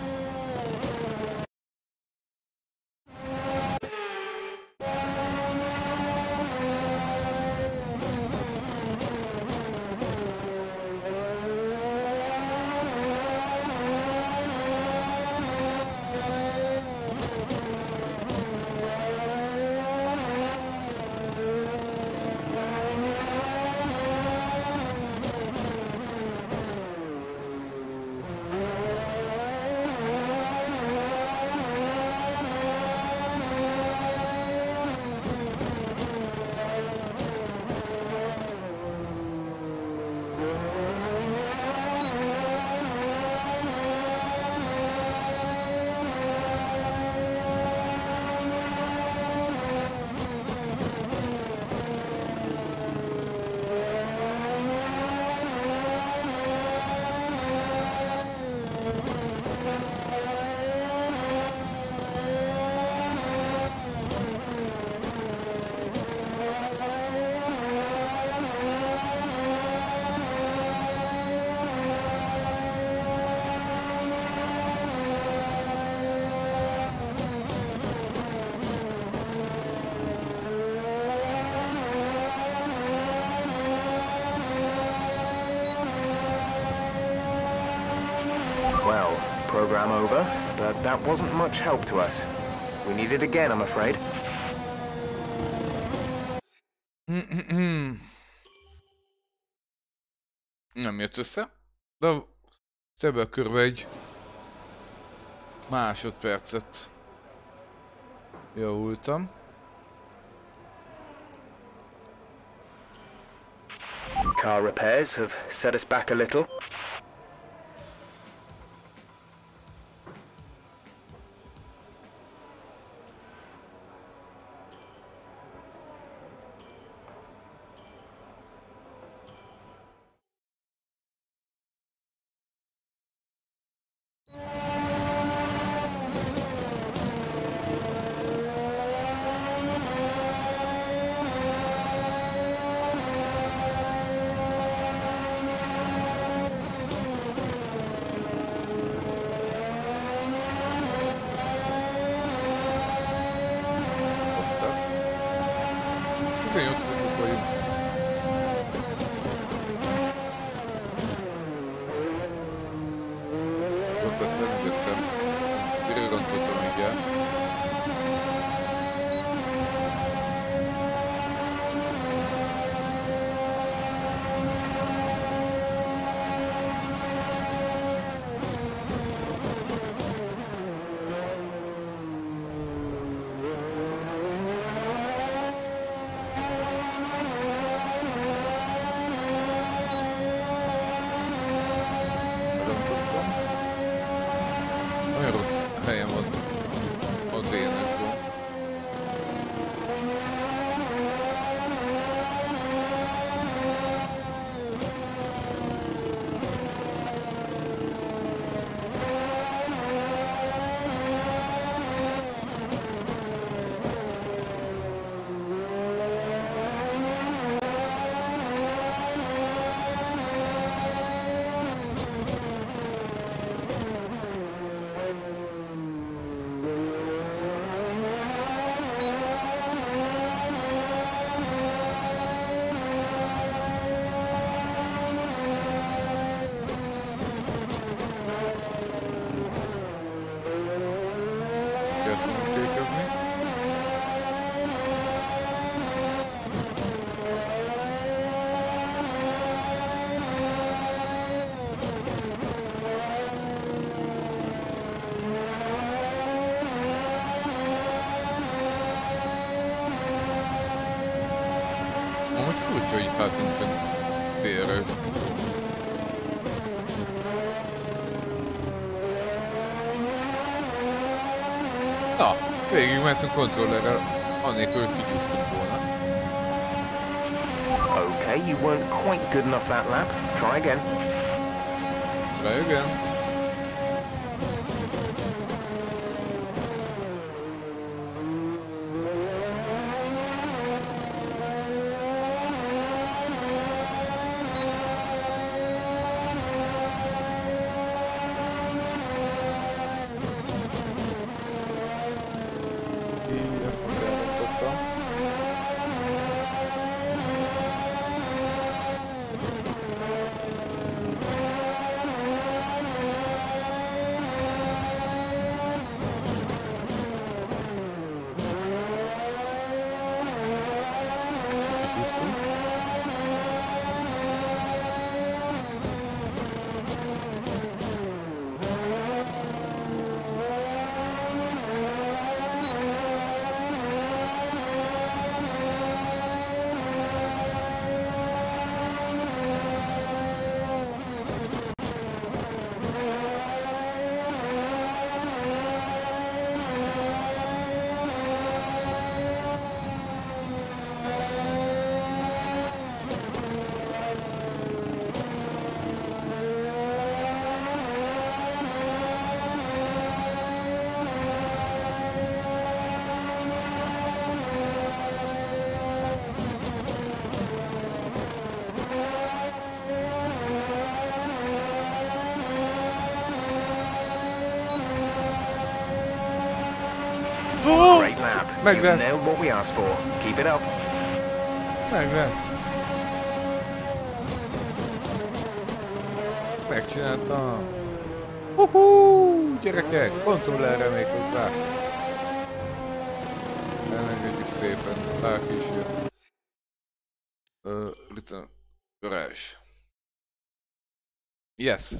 Well, program over, but that wasn't much help to us. We need it again, I'm afraid. Nem jött össze, de ebben a körben egy másodpercet javultam. Car repairs have set us back a little. Ezt elmondottam. Direkt rontottam mindjárt. Rossz helyen van a DNS gomb. Úgyhogy itt hát nincsen félre. Na, végig mentünk kontrollerrel, annélkül, hogy kicsúsztunk volna. Okay, you weren't quite good enough that lap. Try again. Try again. Ezt most elmondottam. Great lap. Meg You lett. nailed what we asked for. Keep it up. Meg lett. Megcsináltam. Gyerekek, kontrollerre még hozzá. Elengedjük szépen, bárki is jön. Return garage. Yes.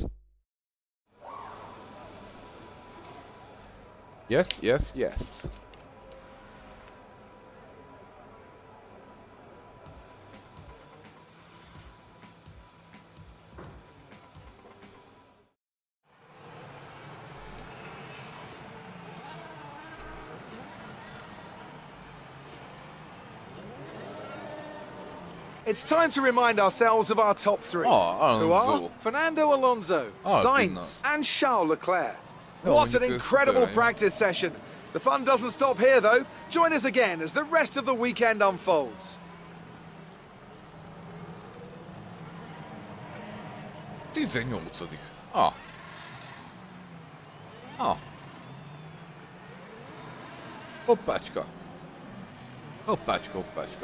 Yes, yes, yes. It's time to remind ourselves of our top three. Oh, Who are Alonso. Fernando Alonso, Oh, Sainz, and Charles Leclerc. Oh, What an good incredible stuff. practice session. The fun doesn't stop here, though. Join us again as the rest of the weekend unfolds. 18. Ah. Ah. Hoppácska. Hoppácska, hoppácska.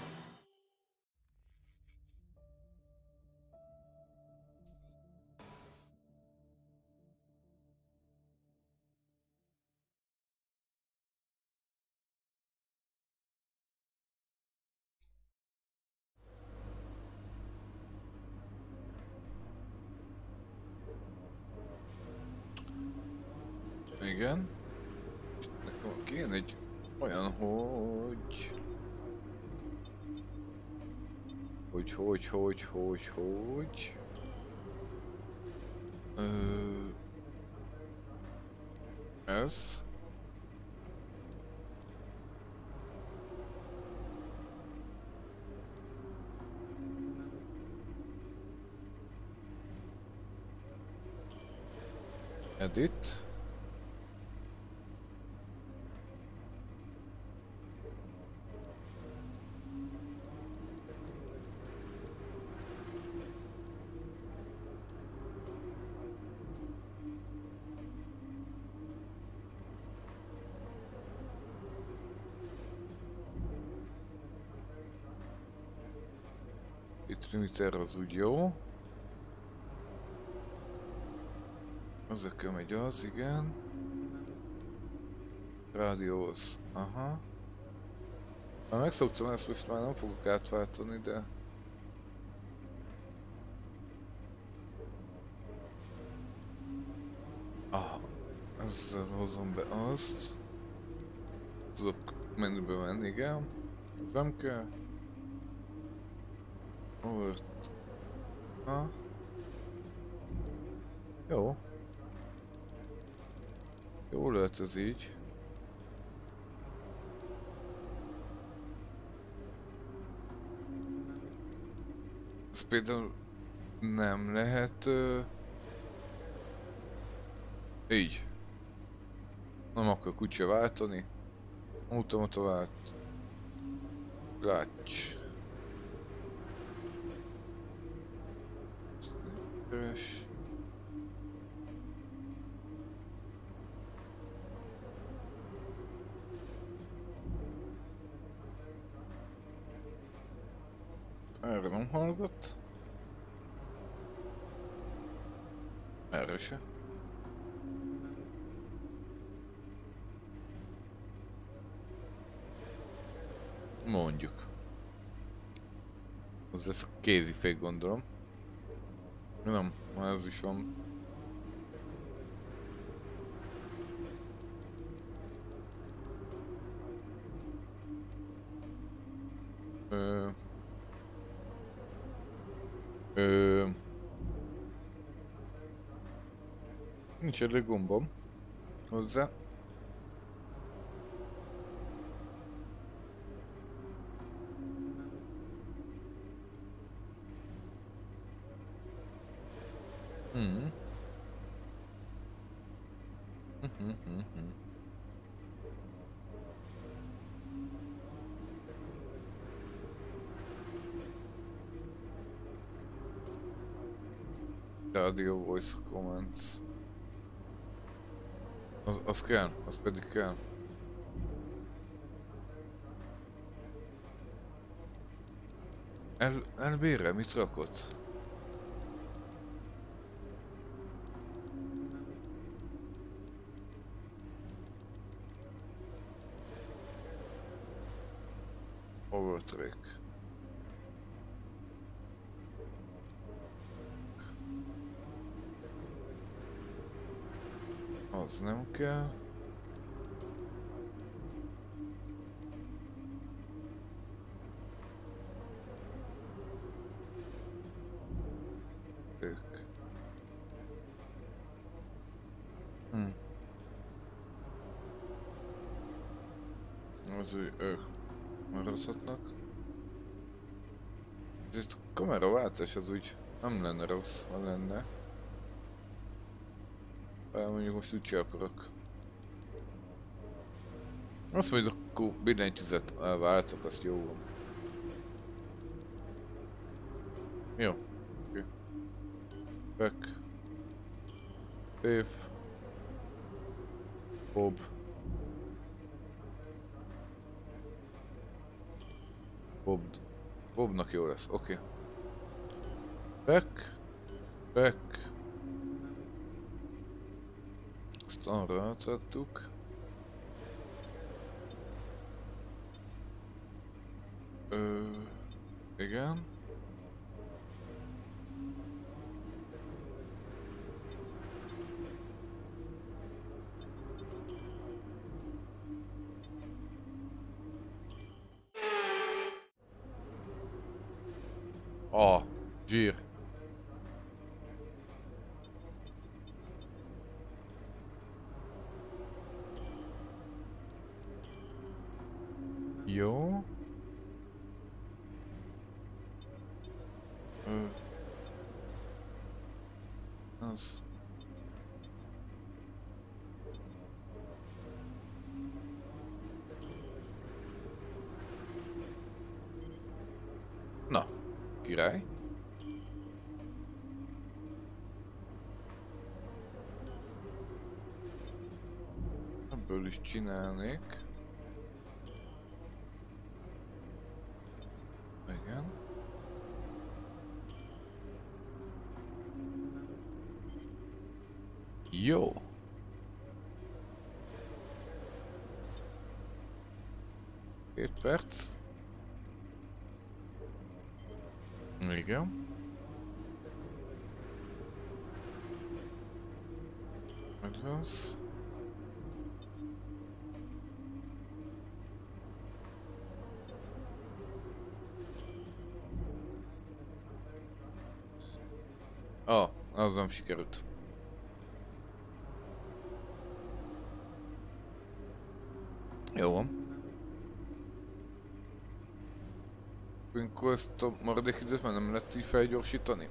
Igen. Nekem kéne egy olyan, hogy... Ez. Edit. Itt limiter az úgy jó. Ezekkel megy az, igen. Rádióhoz, aha. Már megszoktam ezt, most már nem fogok átváltani, de... Ah, ezzel hozom be azt. Tudok menübe menni, igen. Ez nem kell. Over... Ha. Jó. Jó lehet ez így. Ez például nem lehet... Így. Nem akar kutya váltani. Automata vált. Klács. Keres. Erre nem hallgat. Erre se. Mondjuk. Az lesz a kézifék, gondolom. Nem, ez is van. Nincs elég gombom hozzá. Radio voice comments. Az kell, az pedig kell. Elbére, mit rakott? Overtrack. Az nem kell. Ők. Az ők maradhatnak. Ez itt kameraváltás az úgy nem lenne rossz, ha lenne. Mondjuk most úgy sem akarok. Azt mondjuk, akkor billentyűzet elváltok, azt jó van. Jó. Okay. Back. Save. Bob. Bobnak jó lesz, oké. Okay. Back. Back. Ezt arra átadtuk. Igen. Zsír. Jó. Az. Na, király. Ebből is csinálnék. Igen. Jó. Két perc. Igen. Advance. Az nem sikerült. Jó van. Akkor ezt a maradék időt már nem lehet így felgyorsítani?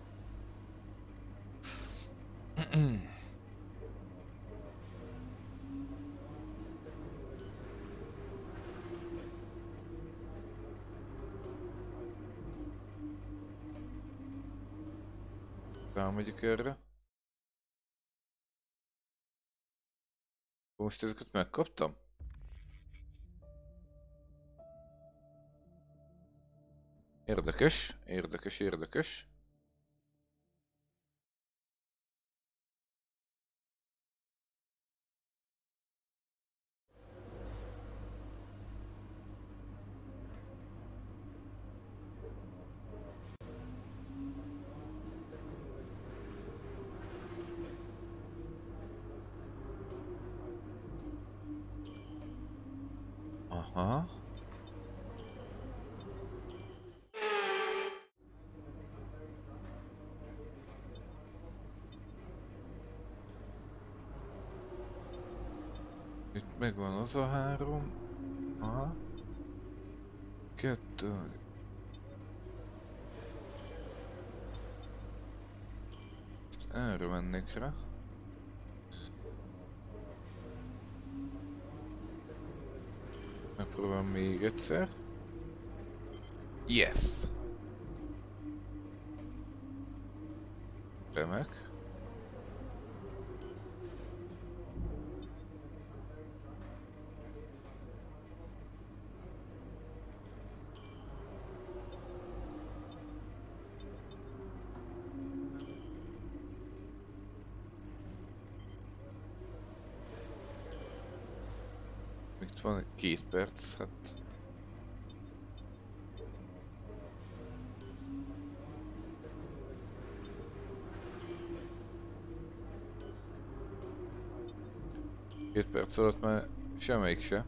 Rámegyek erre. Most ezeket megkaptam? Érdekes, érdekes, érdekes. Aha. Itt megvan az a 3. Aha. 2. Erre mennék rá. Megpróbálom még egyszer. Yes! Remek. Itt van 2 perc, hát... Két perc alatt már semmelyik se.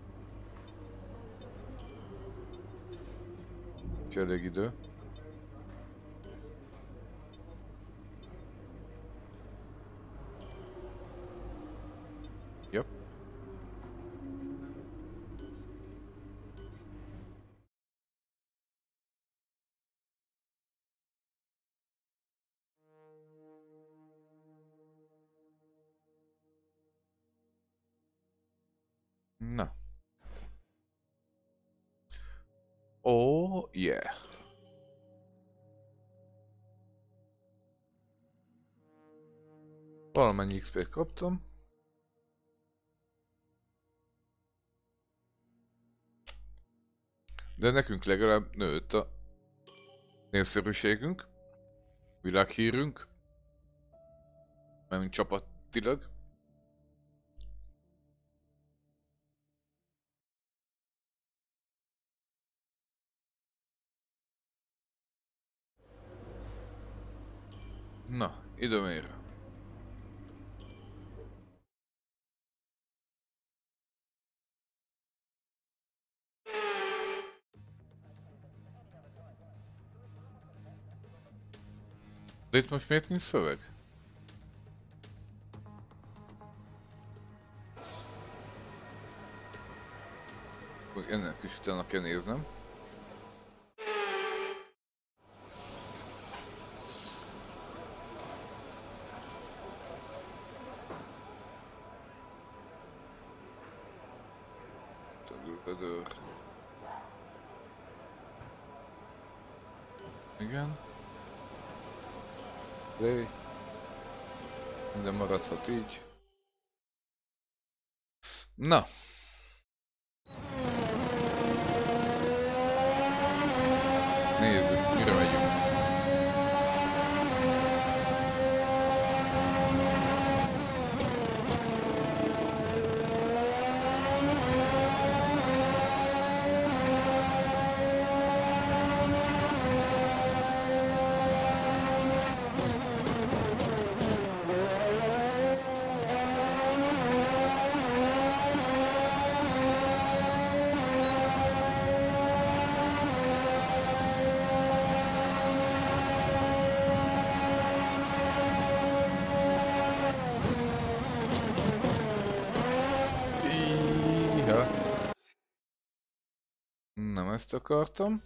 És elég idő. Yep. Na. Oh, yeah. Valamennyi XP-t kaptam. De nekünk legalább nőtt a népszerűségünk, világhírünk, mert csapatilag. Na, időmérő. De itt most miért nincs szöveg? Ennek is utána kell néznem. Ödör. Igen. Play. Minden maradhat így. Na. Nézzük, mire megyünk. ezt akartam.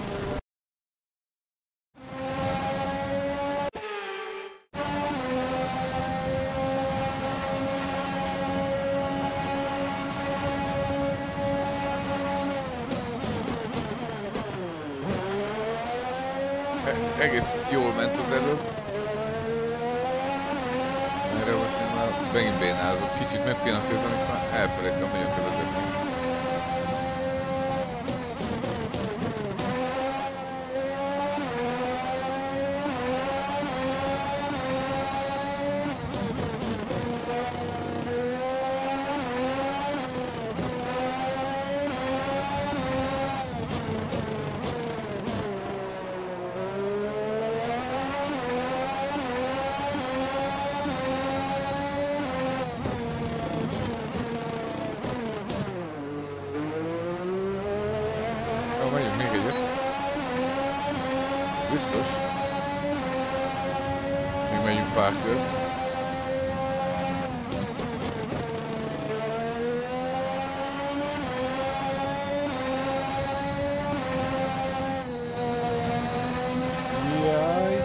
Egész jól ment az előbb. Erre most én már megint bénázok. Kicsit megpillanakozom, és már elfelejtem, hogyan kell vezetni. Megyünk még egyet. Ez biztos. Még megyünk pár kört. Jaj.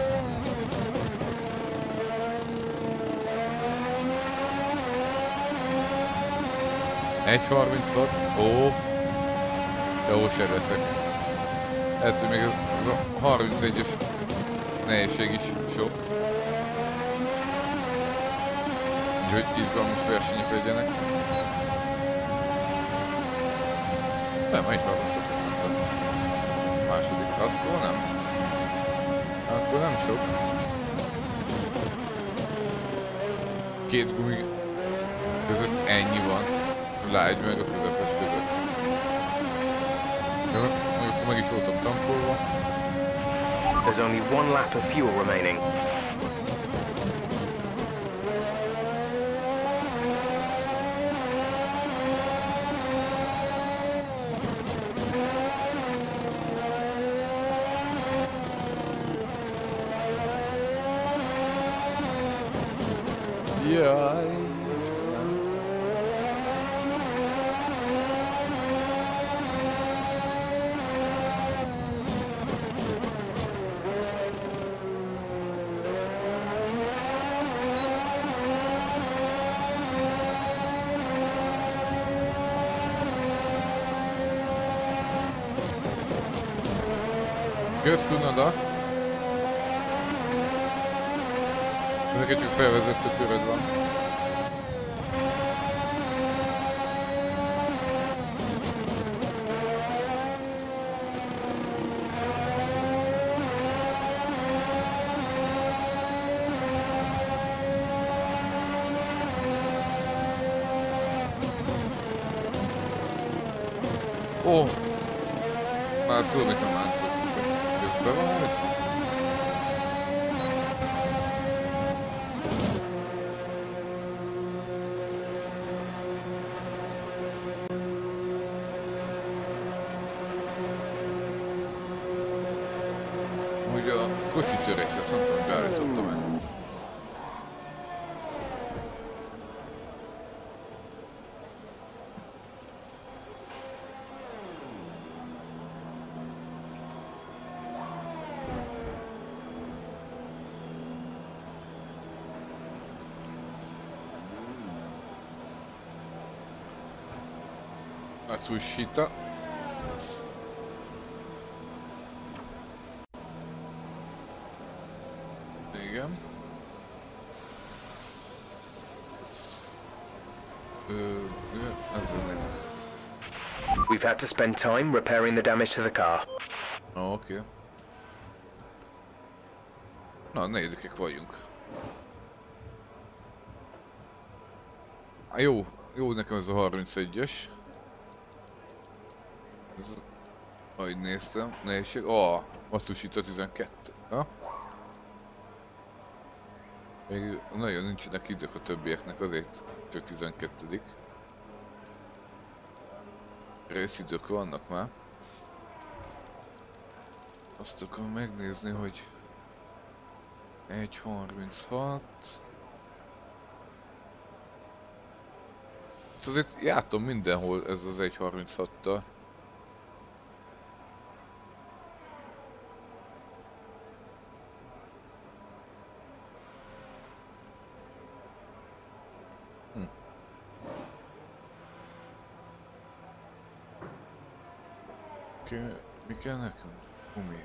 Egy 36. Ó. Jó se leszek. Lehet, hogy még az a 31-es nehézség is sok. Úgyhogy izgalmas versenyek legyenek. Nem, egy 36-ot mondtam. Második. Akkor nem. Akkor nem sok. Két gumi között ennyi van. A light meg a közepes között. Akkor meg is voltam tankolva. There's only one lap of fuel remaining. Jaj, köszönöm, neked csak felvezető köröd van. Ó! Már tudom, mit a mántot. Ez be van állítva? Hogy a kocsi törés, azt nem tudom, beállítottam-e. Matsushita. Igen. Ezzel nézzük. We've had to spend time repairing the damage to the car. Oké. Na, negyedikek vagyunk. Jó nekem ez a 31-es. Ez, ahogy néztem, nehézség. Matsushita 12. Ha? Még nagyon nincsenek idők a többieknek, azért csak 12. Részidők vannak már. Azt akarom megnézni, hogy 1.36. Azért jártam mindenhol ez az 1.36-tal. Mi kell nekünk? Gumi.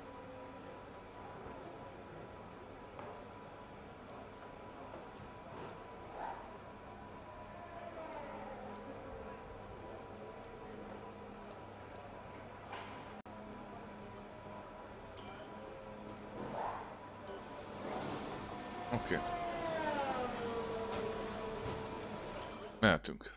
Oké. Mehetünk.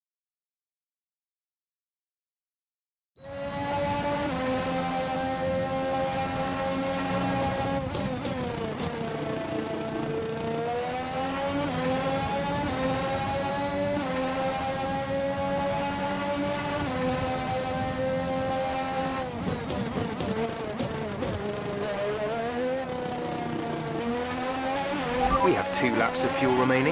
We have 2 laps of fuel remaining.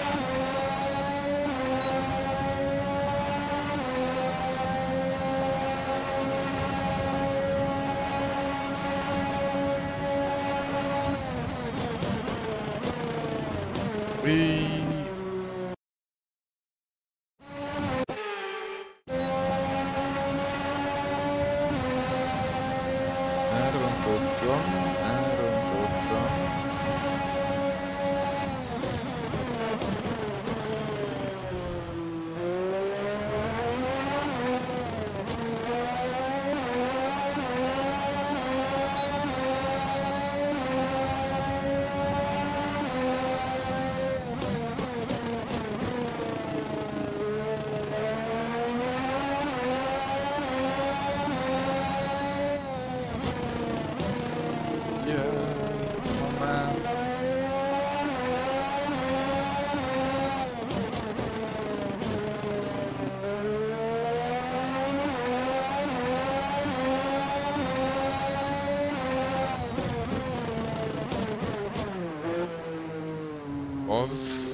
Az...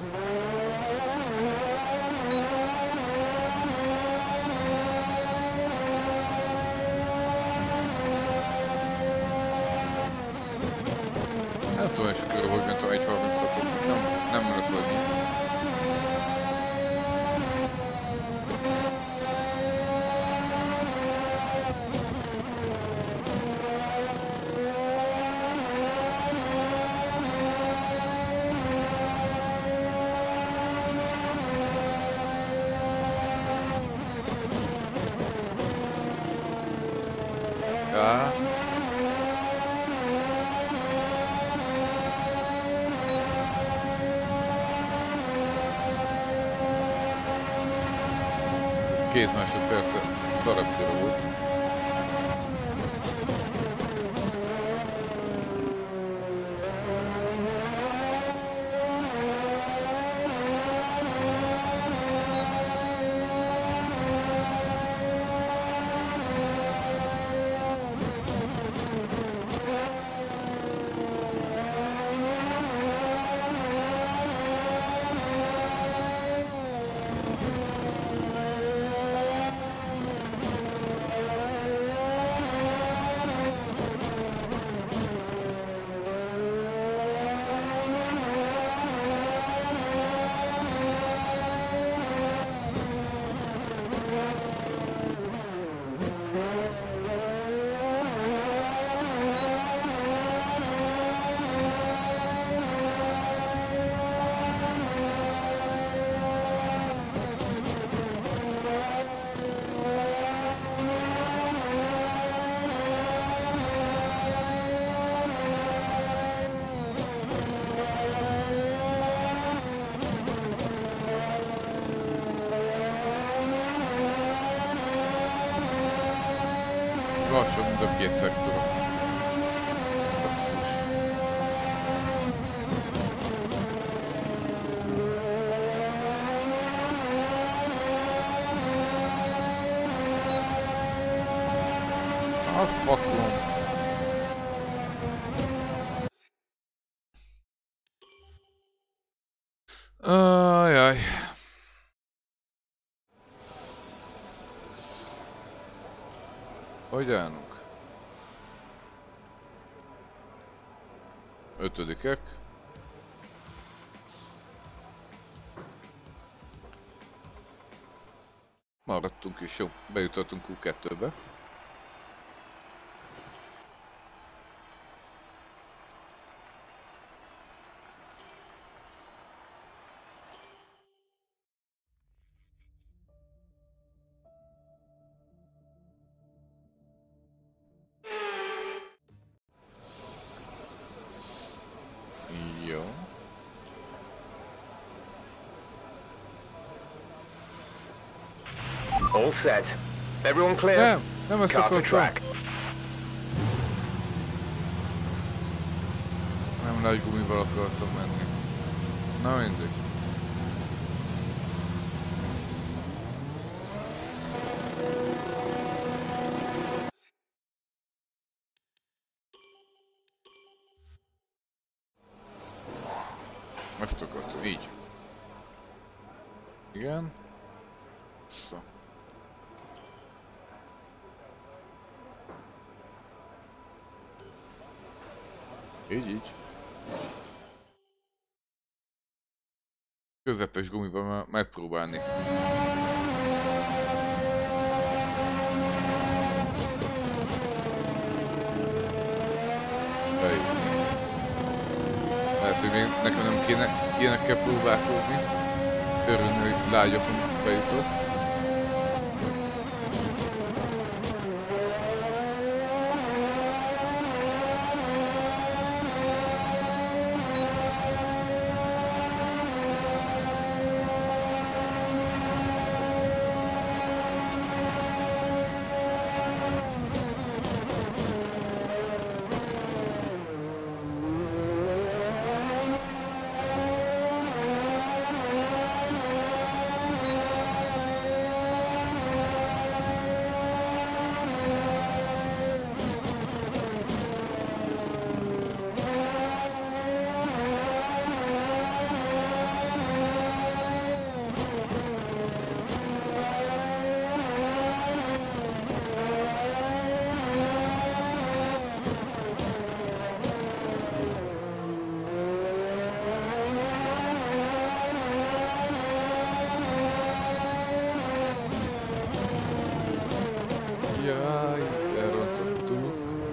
Nem tudom, és akkor hogy ment a 1.36-ot, nem lesz annyi. Két másodperc szarabb kör volt. Lassabb, mint a két szektor. Basszus. Ah, fuck. Ajaj. Hogy állunk? 5-ek. Maradtunk is, jó. Bejutottunk Q2-be. Jó. All set. Everyone clear? Nem ezt Car to akartam. track. Nem nagy gumival akartam menni. Na mindegy. Ezt akartam, így. Igen. Vissza. Így. Közepes gumival megpróbálni. Bejutni. Lehet, hogy még nekem nem kéne ilyenekkel próbálkozni. Örülni, hogy lágyokon bejutok. Jaj, elrontottuk.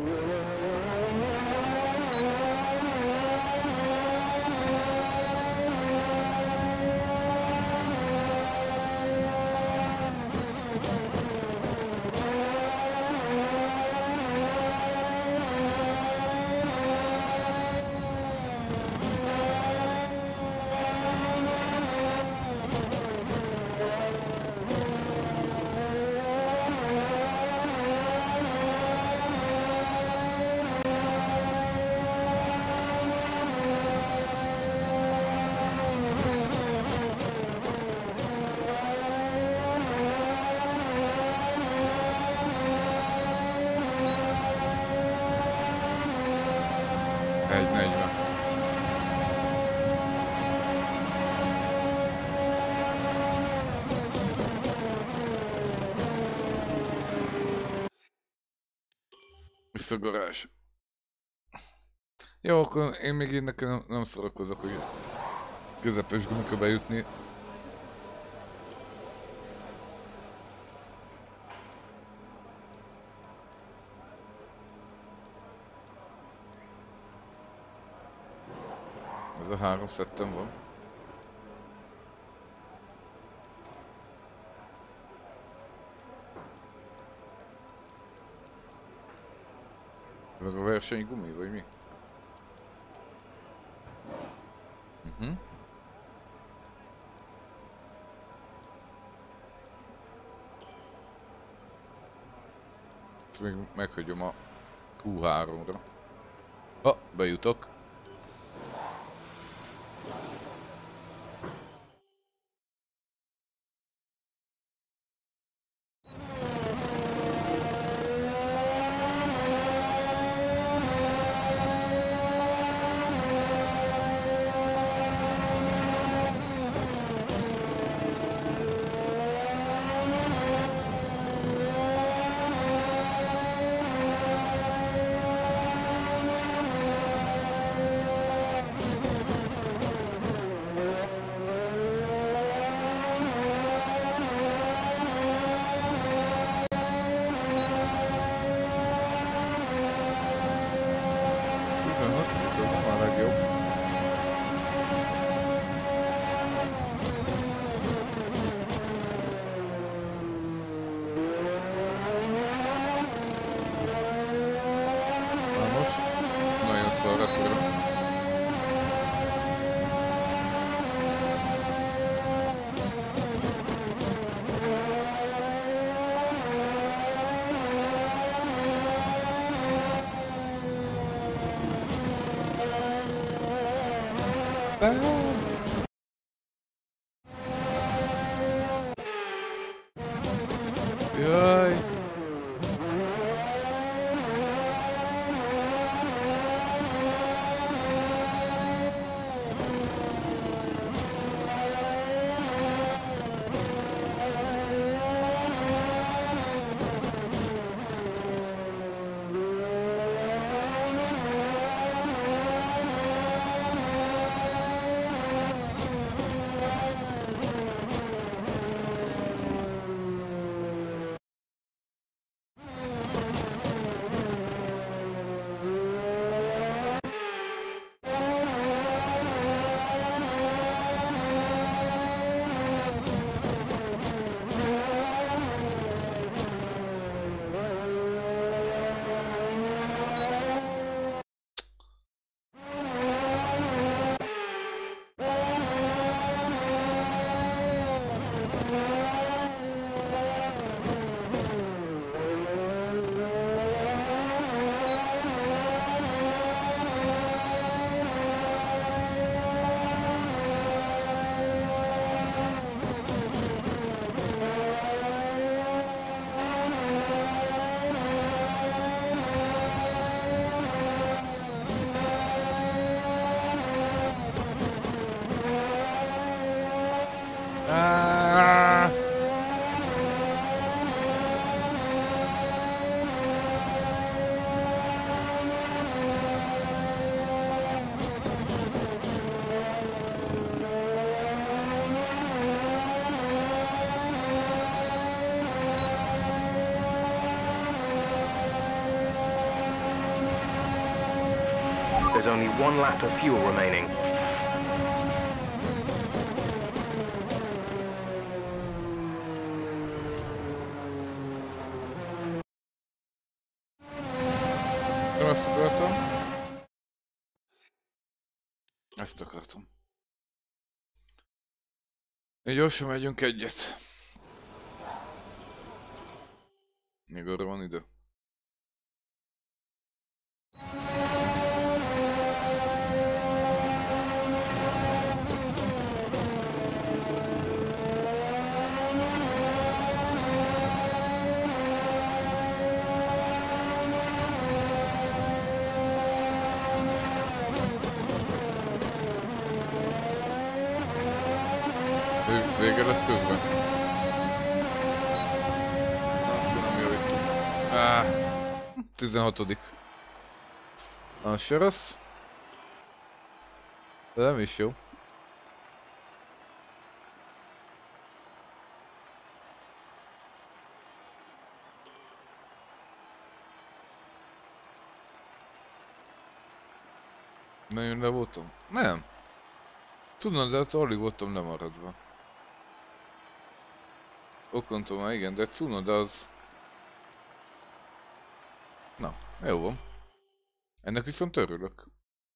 Egy 40. Visszagarázs. Jó, akkor én még én nekem nem szórakozok, hogy közepes gumika bejutni. Ez a 3 szettem van. Ez a versenygumi, vagy mi? Ezt még meghagyom a Q3-ra. Ha, bejutok. Jaj. There's only one lap of fuel remaining. Ezt akartam. Ezt akartam. Gyorsan megyünk egyet. Még arra van idő. Vége lett közben. Akkor nem javítunk. 16. Se rossz. De nem is jó. Nagyon le voltam? Nem. Tudod, de hát alig voltam lemaradva. Okontól már igen, de Tsunoda az... Na, jó van. Ennek viszont örülök.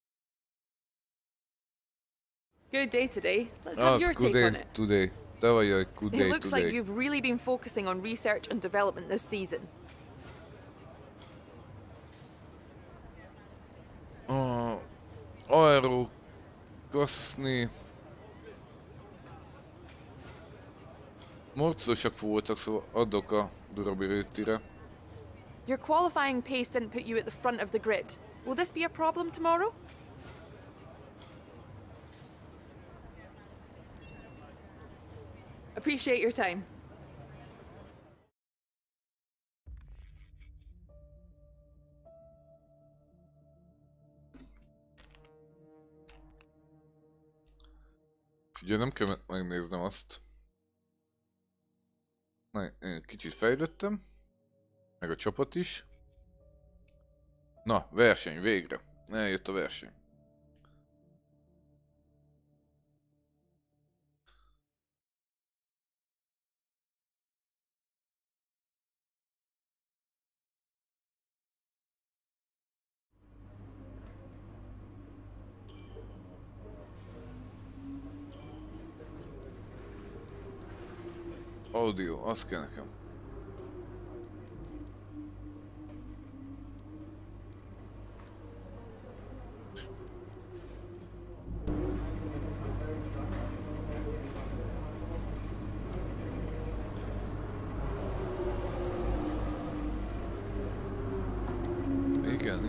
Good day today. Let's have your take on it. Today. Te vagy egy good day It looks today. like you've really been focusing on research and development this season. Aero... Kaszni... Morcosak voltak, szóval adok a durability-re. Your qualifying pace didn't put you at the front of the grid. Will this be a problem tomorrow? Appreciate your time. Ugye nem kell megnéznem azt. Na, én kicsit fejlődtem. Meg a csapat is. Na, verseny, végre. Eljött a verseny. Audio, az kell nekem.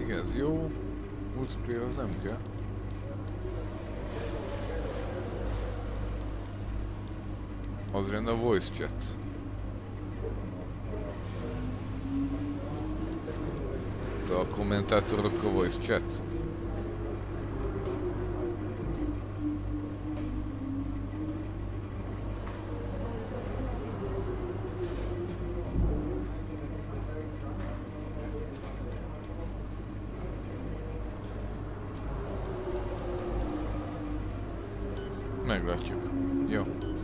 Igen, ez jó. Multiplayer az nem kell. Az lenne a voice chat. A kommentátorok a voice chat. Meglátjuk. Jó.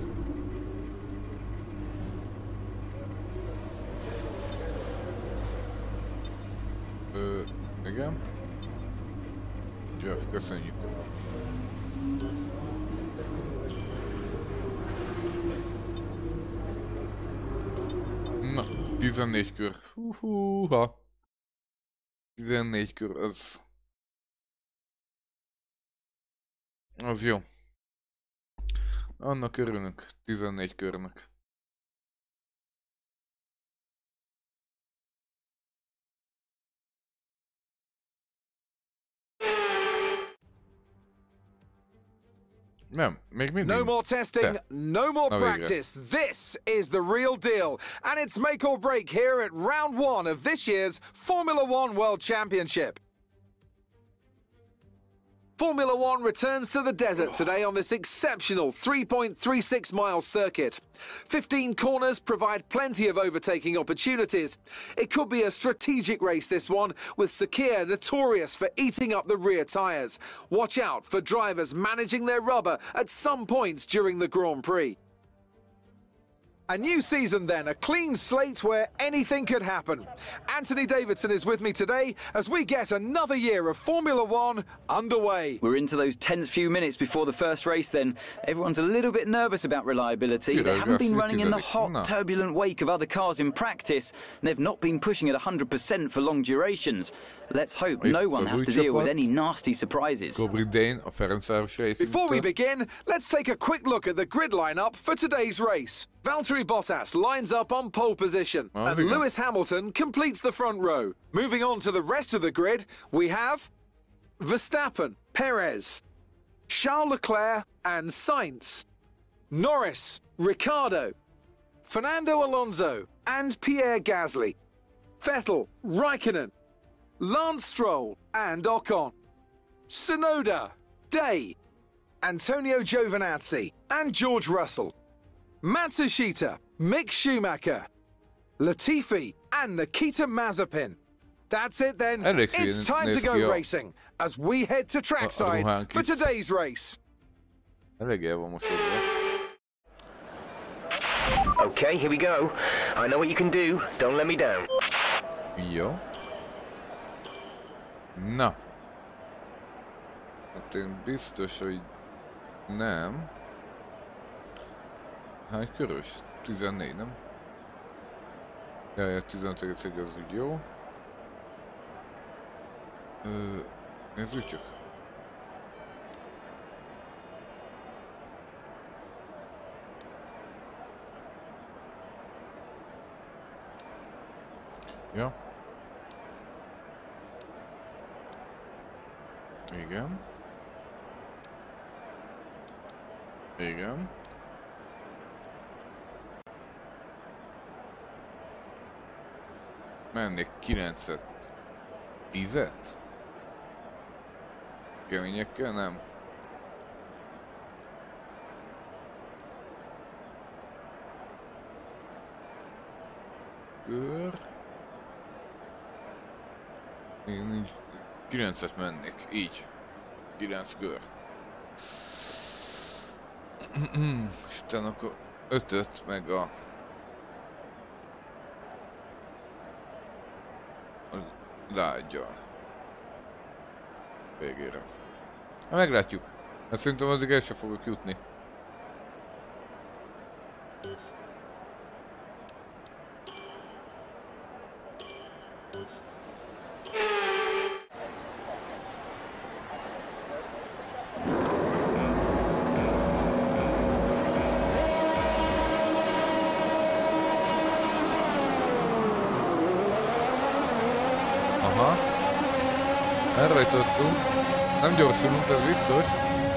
Igen. Jeff, köszönjük. Na, 14 kör. Húha. 14 kör, az jó. Annak örülünk, 14 körnek. Nem, még mindig. No more testing, no more practice. This is the real deal. And it's make or break here at round 1 of this year's Formula One World Championship. Formula One returns to the desert today on this exceptional 3.36-mile circuit. 15 corners provide plenty of overtaking opportunities. It could be a strategic race, this one, with Sakir notorious for eating up the rear tyres. Watch out for drivers managing their rubber at some points during the Grand Prix. A new season then, a clean slate where anything could happen. Anthony Davidson is with me today as we get another year of Formula One underway. We're into those tense few minutes before the first race then. Everyone's a little bit nervous about reliability. They haven't been running in the hot, turbulent wake of other cars in practice. They've not been pushing at 100% for long durations. Let's hope no one has to deal with any nasty surprises. Before we begin, let's take a quick look at the grid lineup for today's race. Valtteri Bottas lines up on pole position, and Lewis Hamilton completes the front row. Moving on to the rest of the grid, we have Verstappen, Perez, Charles Leclerc and Sainz, Norris, Ricciardo, Fernando Alonso and Pierre Gasly, Vettel, Raikkonen, Lance Stroll and Ocon, Tsunoda, Day, Antonio Giovinazzi and George Russell, Matsushita, Mick Schumacher, Latifi and Nikita Mazepin. That's it then. It's time to go racing as we head to trackside for today's race. Okay, here we go. I know what you can do. Don't let me down. Jó. Na. Hát én biztos, hogy nem. Hány körös? 14, nem? Jaj, 15 egészig az úgy jó. Nézzük csak. Ja. Igen. Igen. Mennék 9-et. 10-et? Keményekkel nem. Kör. Én így 9-et mennék, így. 9 kör. És utána akkor 5-öt meg a lágyal. Végére. Hát meglátjuk. Hát szerintem addig el sem fogok jutni. Aha. Elrajtottunk. Nem gyorsulunk, ez biztos.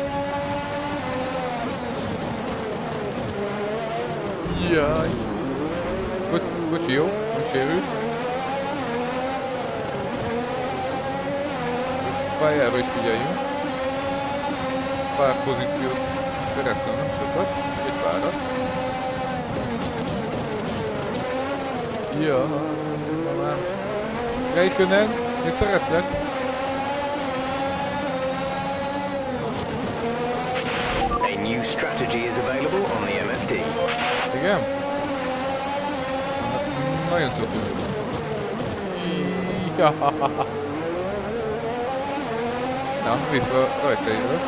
Jaj. Kocsi jó, nem sérült. Pályára is figyeljünk. Pár pozíciót szereztem, nem sokat, csak egy párat. Ja, Räikkönen, én szeretlek. A new strategy is available on the MFD. Igen? Nagyon cuki. Na, vissza rajta jövök.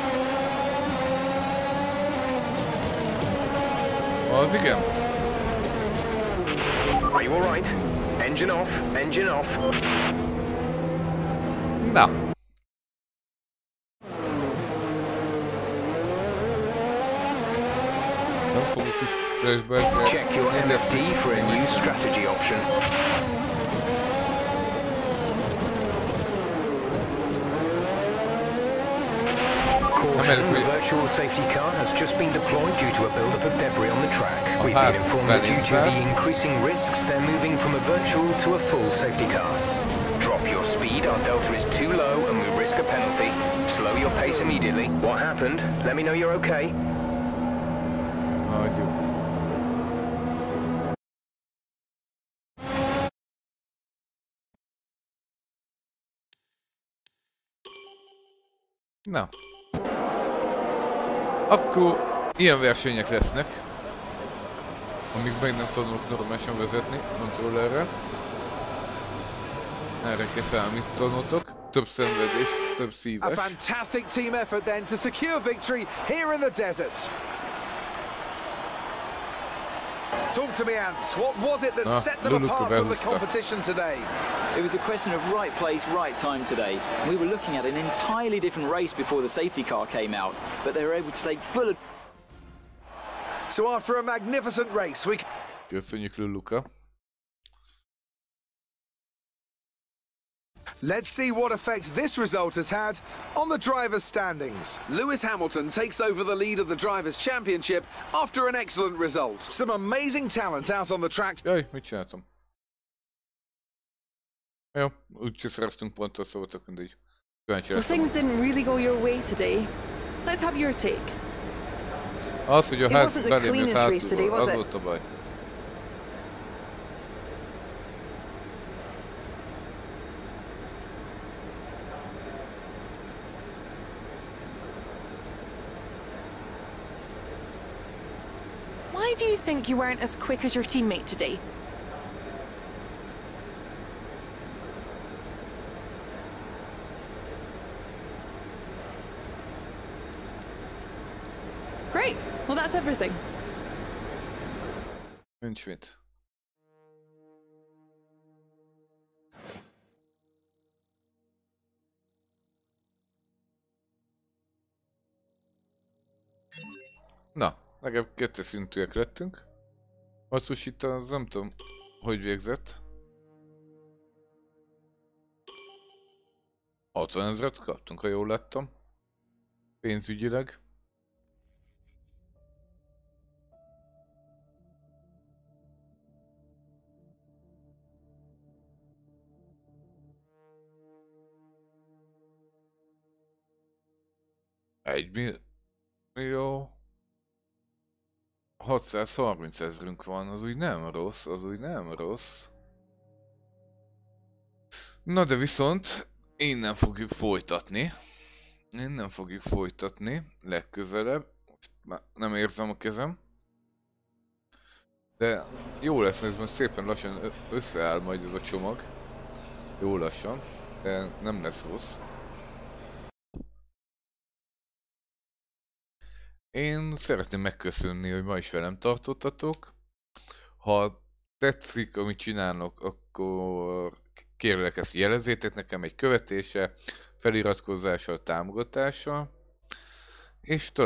Az igen. Are you all right? Engine off, engine off. Na. Nem fogok is flashback. Check your MFD for a new strategy option. The virtual safety car has just been deployed due to a build-up of debris on the track. We've been informed that due to the increasing risks, they're moving from a virtual to a full safety car. Drop your speed, our delta is too low and we risk a penalty. Slow your pace immediately. What happened? Let me know you're okay. Na. Akkor ilyen versenyek lesznek, amíg meg nem tanulok normálisan vezetni kontrollerrel. Erre kell számítanodok. Több szenvedés, több szíves. A fantastic team effort then to secure victory here in the desert. Talk to me, Ants. What was it that set them apart from the competition today? It was a question of right place, right time today. We were looking at an entirely different race before the safety car came out, but they were able to take full... So after a magnificent race, we... Köszönjük, Luluka. Let's see what effect this result has had on the drivers' standings. Lewis Hamilton takes over the lead of the Drivers' Championship after an excellent result. Some amazing talent out on the track. Jaj, mit csináltam? Jó, úgyse szereztünk pontot, szóval tök mindegy. Well, things didn't really go your way today. Let's have your take. Az, hogy a ház belém jött hátulról, az volt a baj. Why do you think you weren't as quick as your teammate today? Great. Well, that's everything. Nincs mit. Na, legalább 2 szintűek lettünk. Matsushita, az nem tudom, hogy végzett. 60 000-et kaptunk, ha jól láttam. Pénzügyileg. Millió 630 000 van, az úgy nem rossz, az úgy nem rossz. Na de viszont innen fogjuk folytatni. Innen fogjuk folytatni legközelebb. Most már nem érzem a kezem. De jó lesz, ez most szépen lassan összeáll majd ez a csomag. Jó lassan, de nem lesz rossz. Én szeretném megköszönni, hogy ma is velem tartottatok. Ha tetszik, amit csinálok, akkor kérlek ezt jelezzétek nekem egy követéssel, feliratkozással, támogatással. És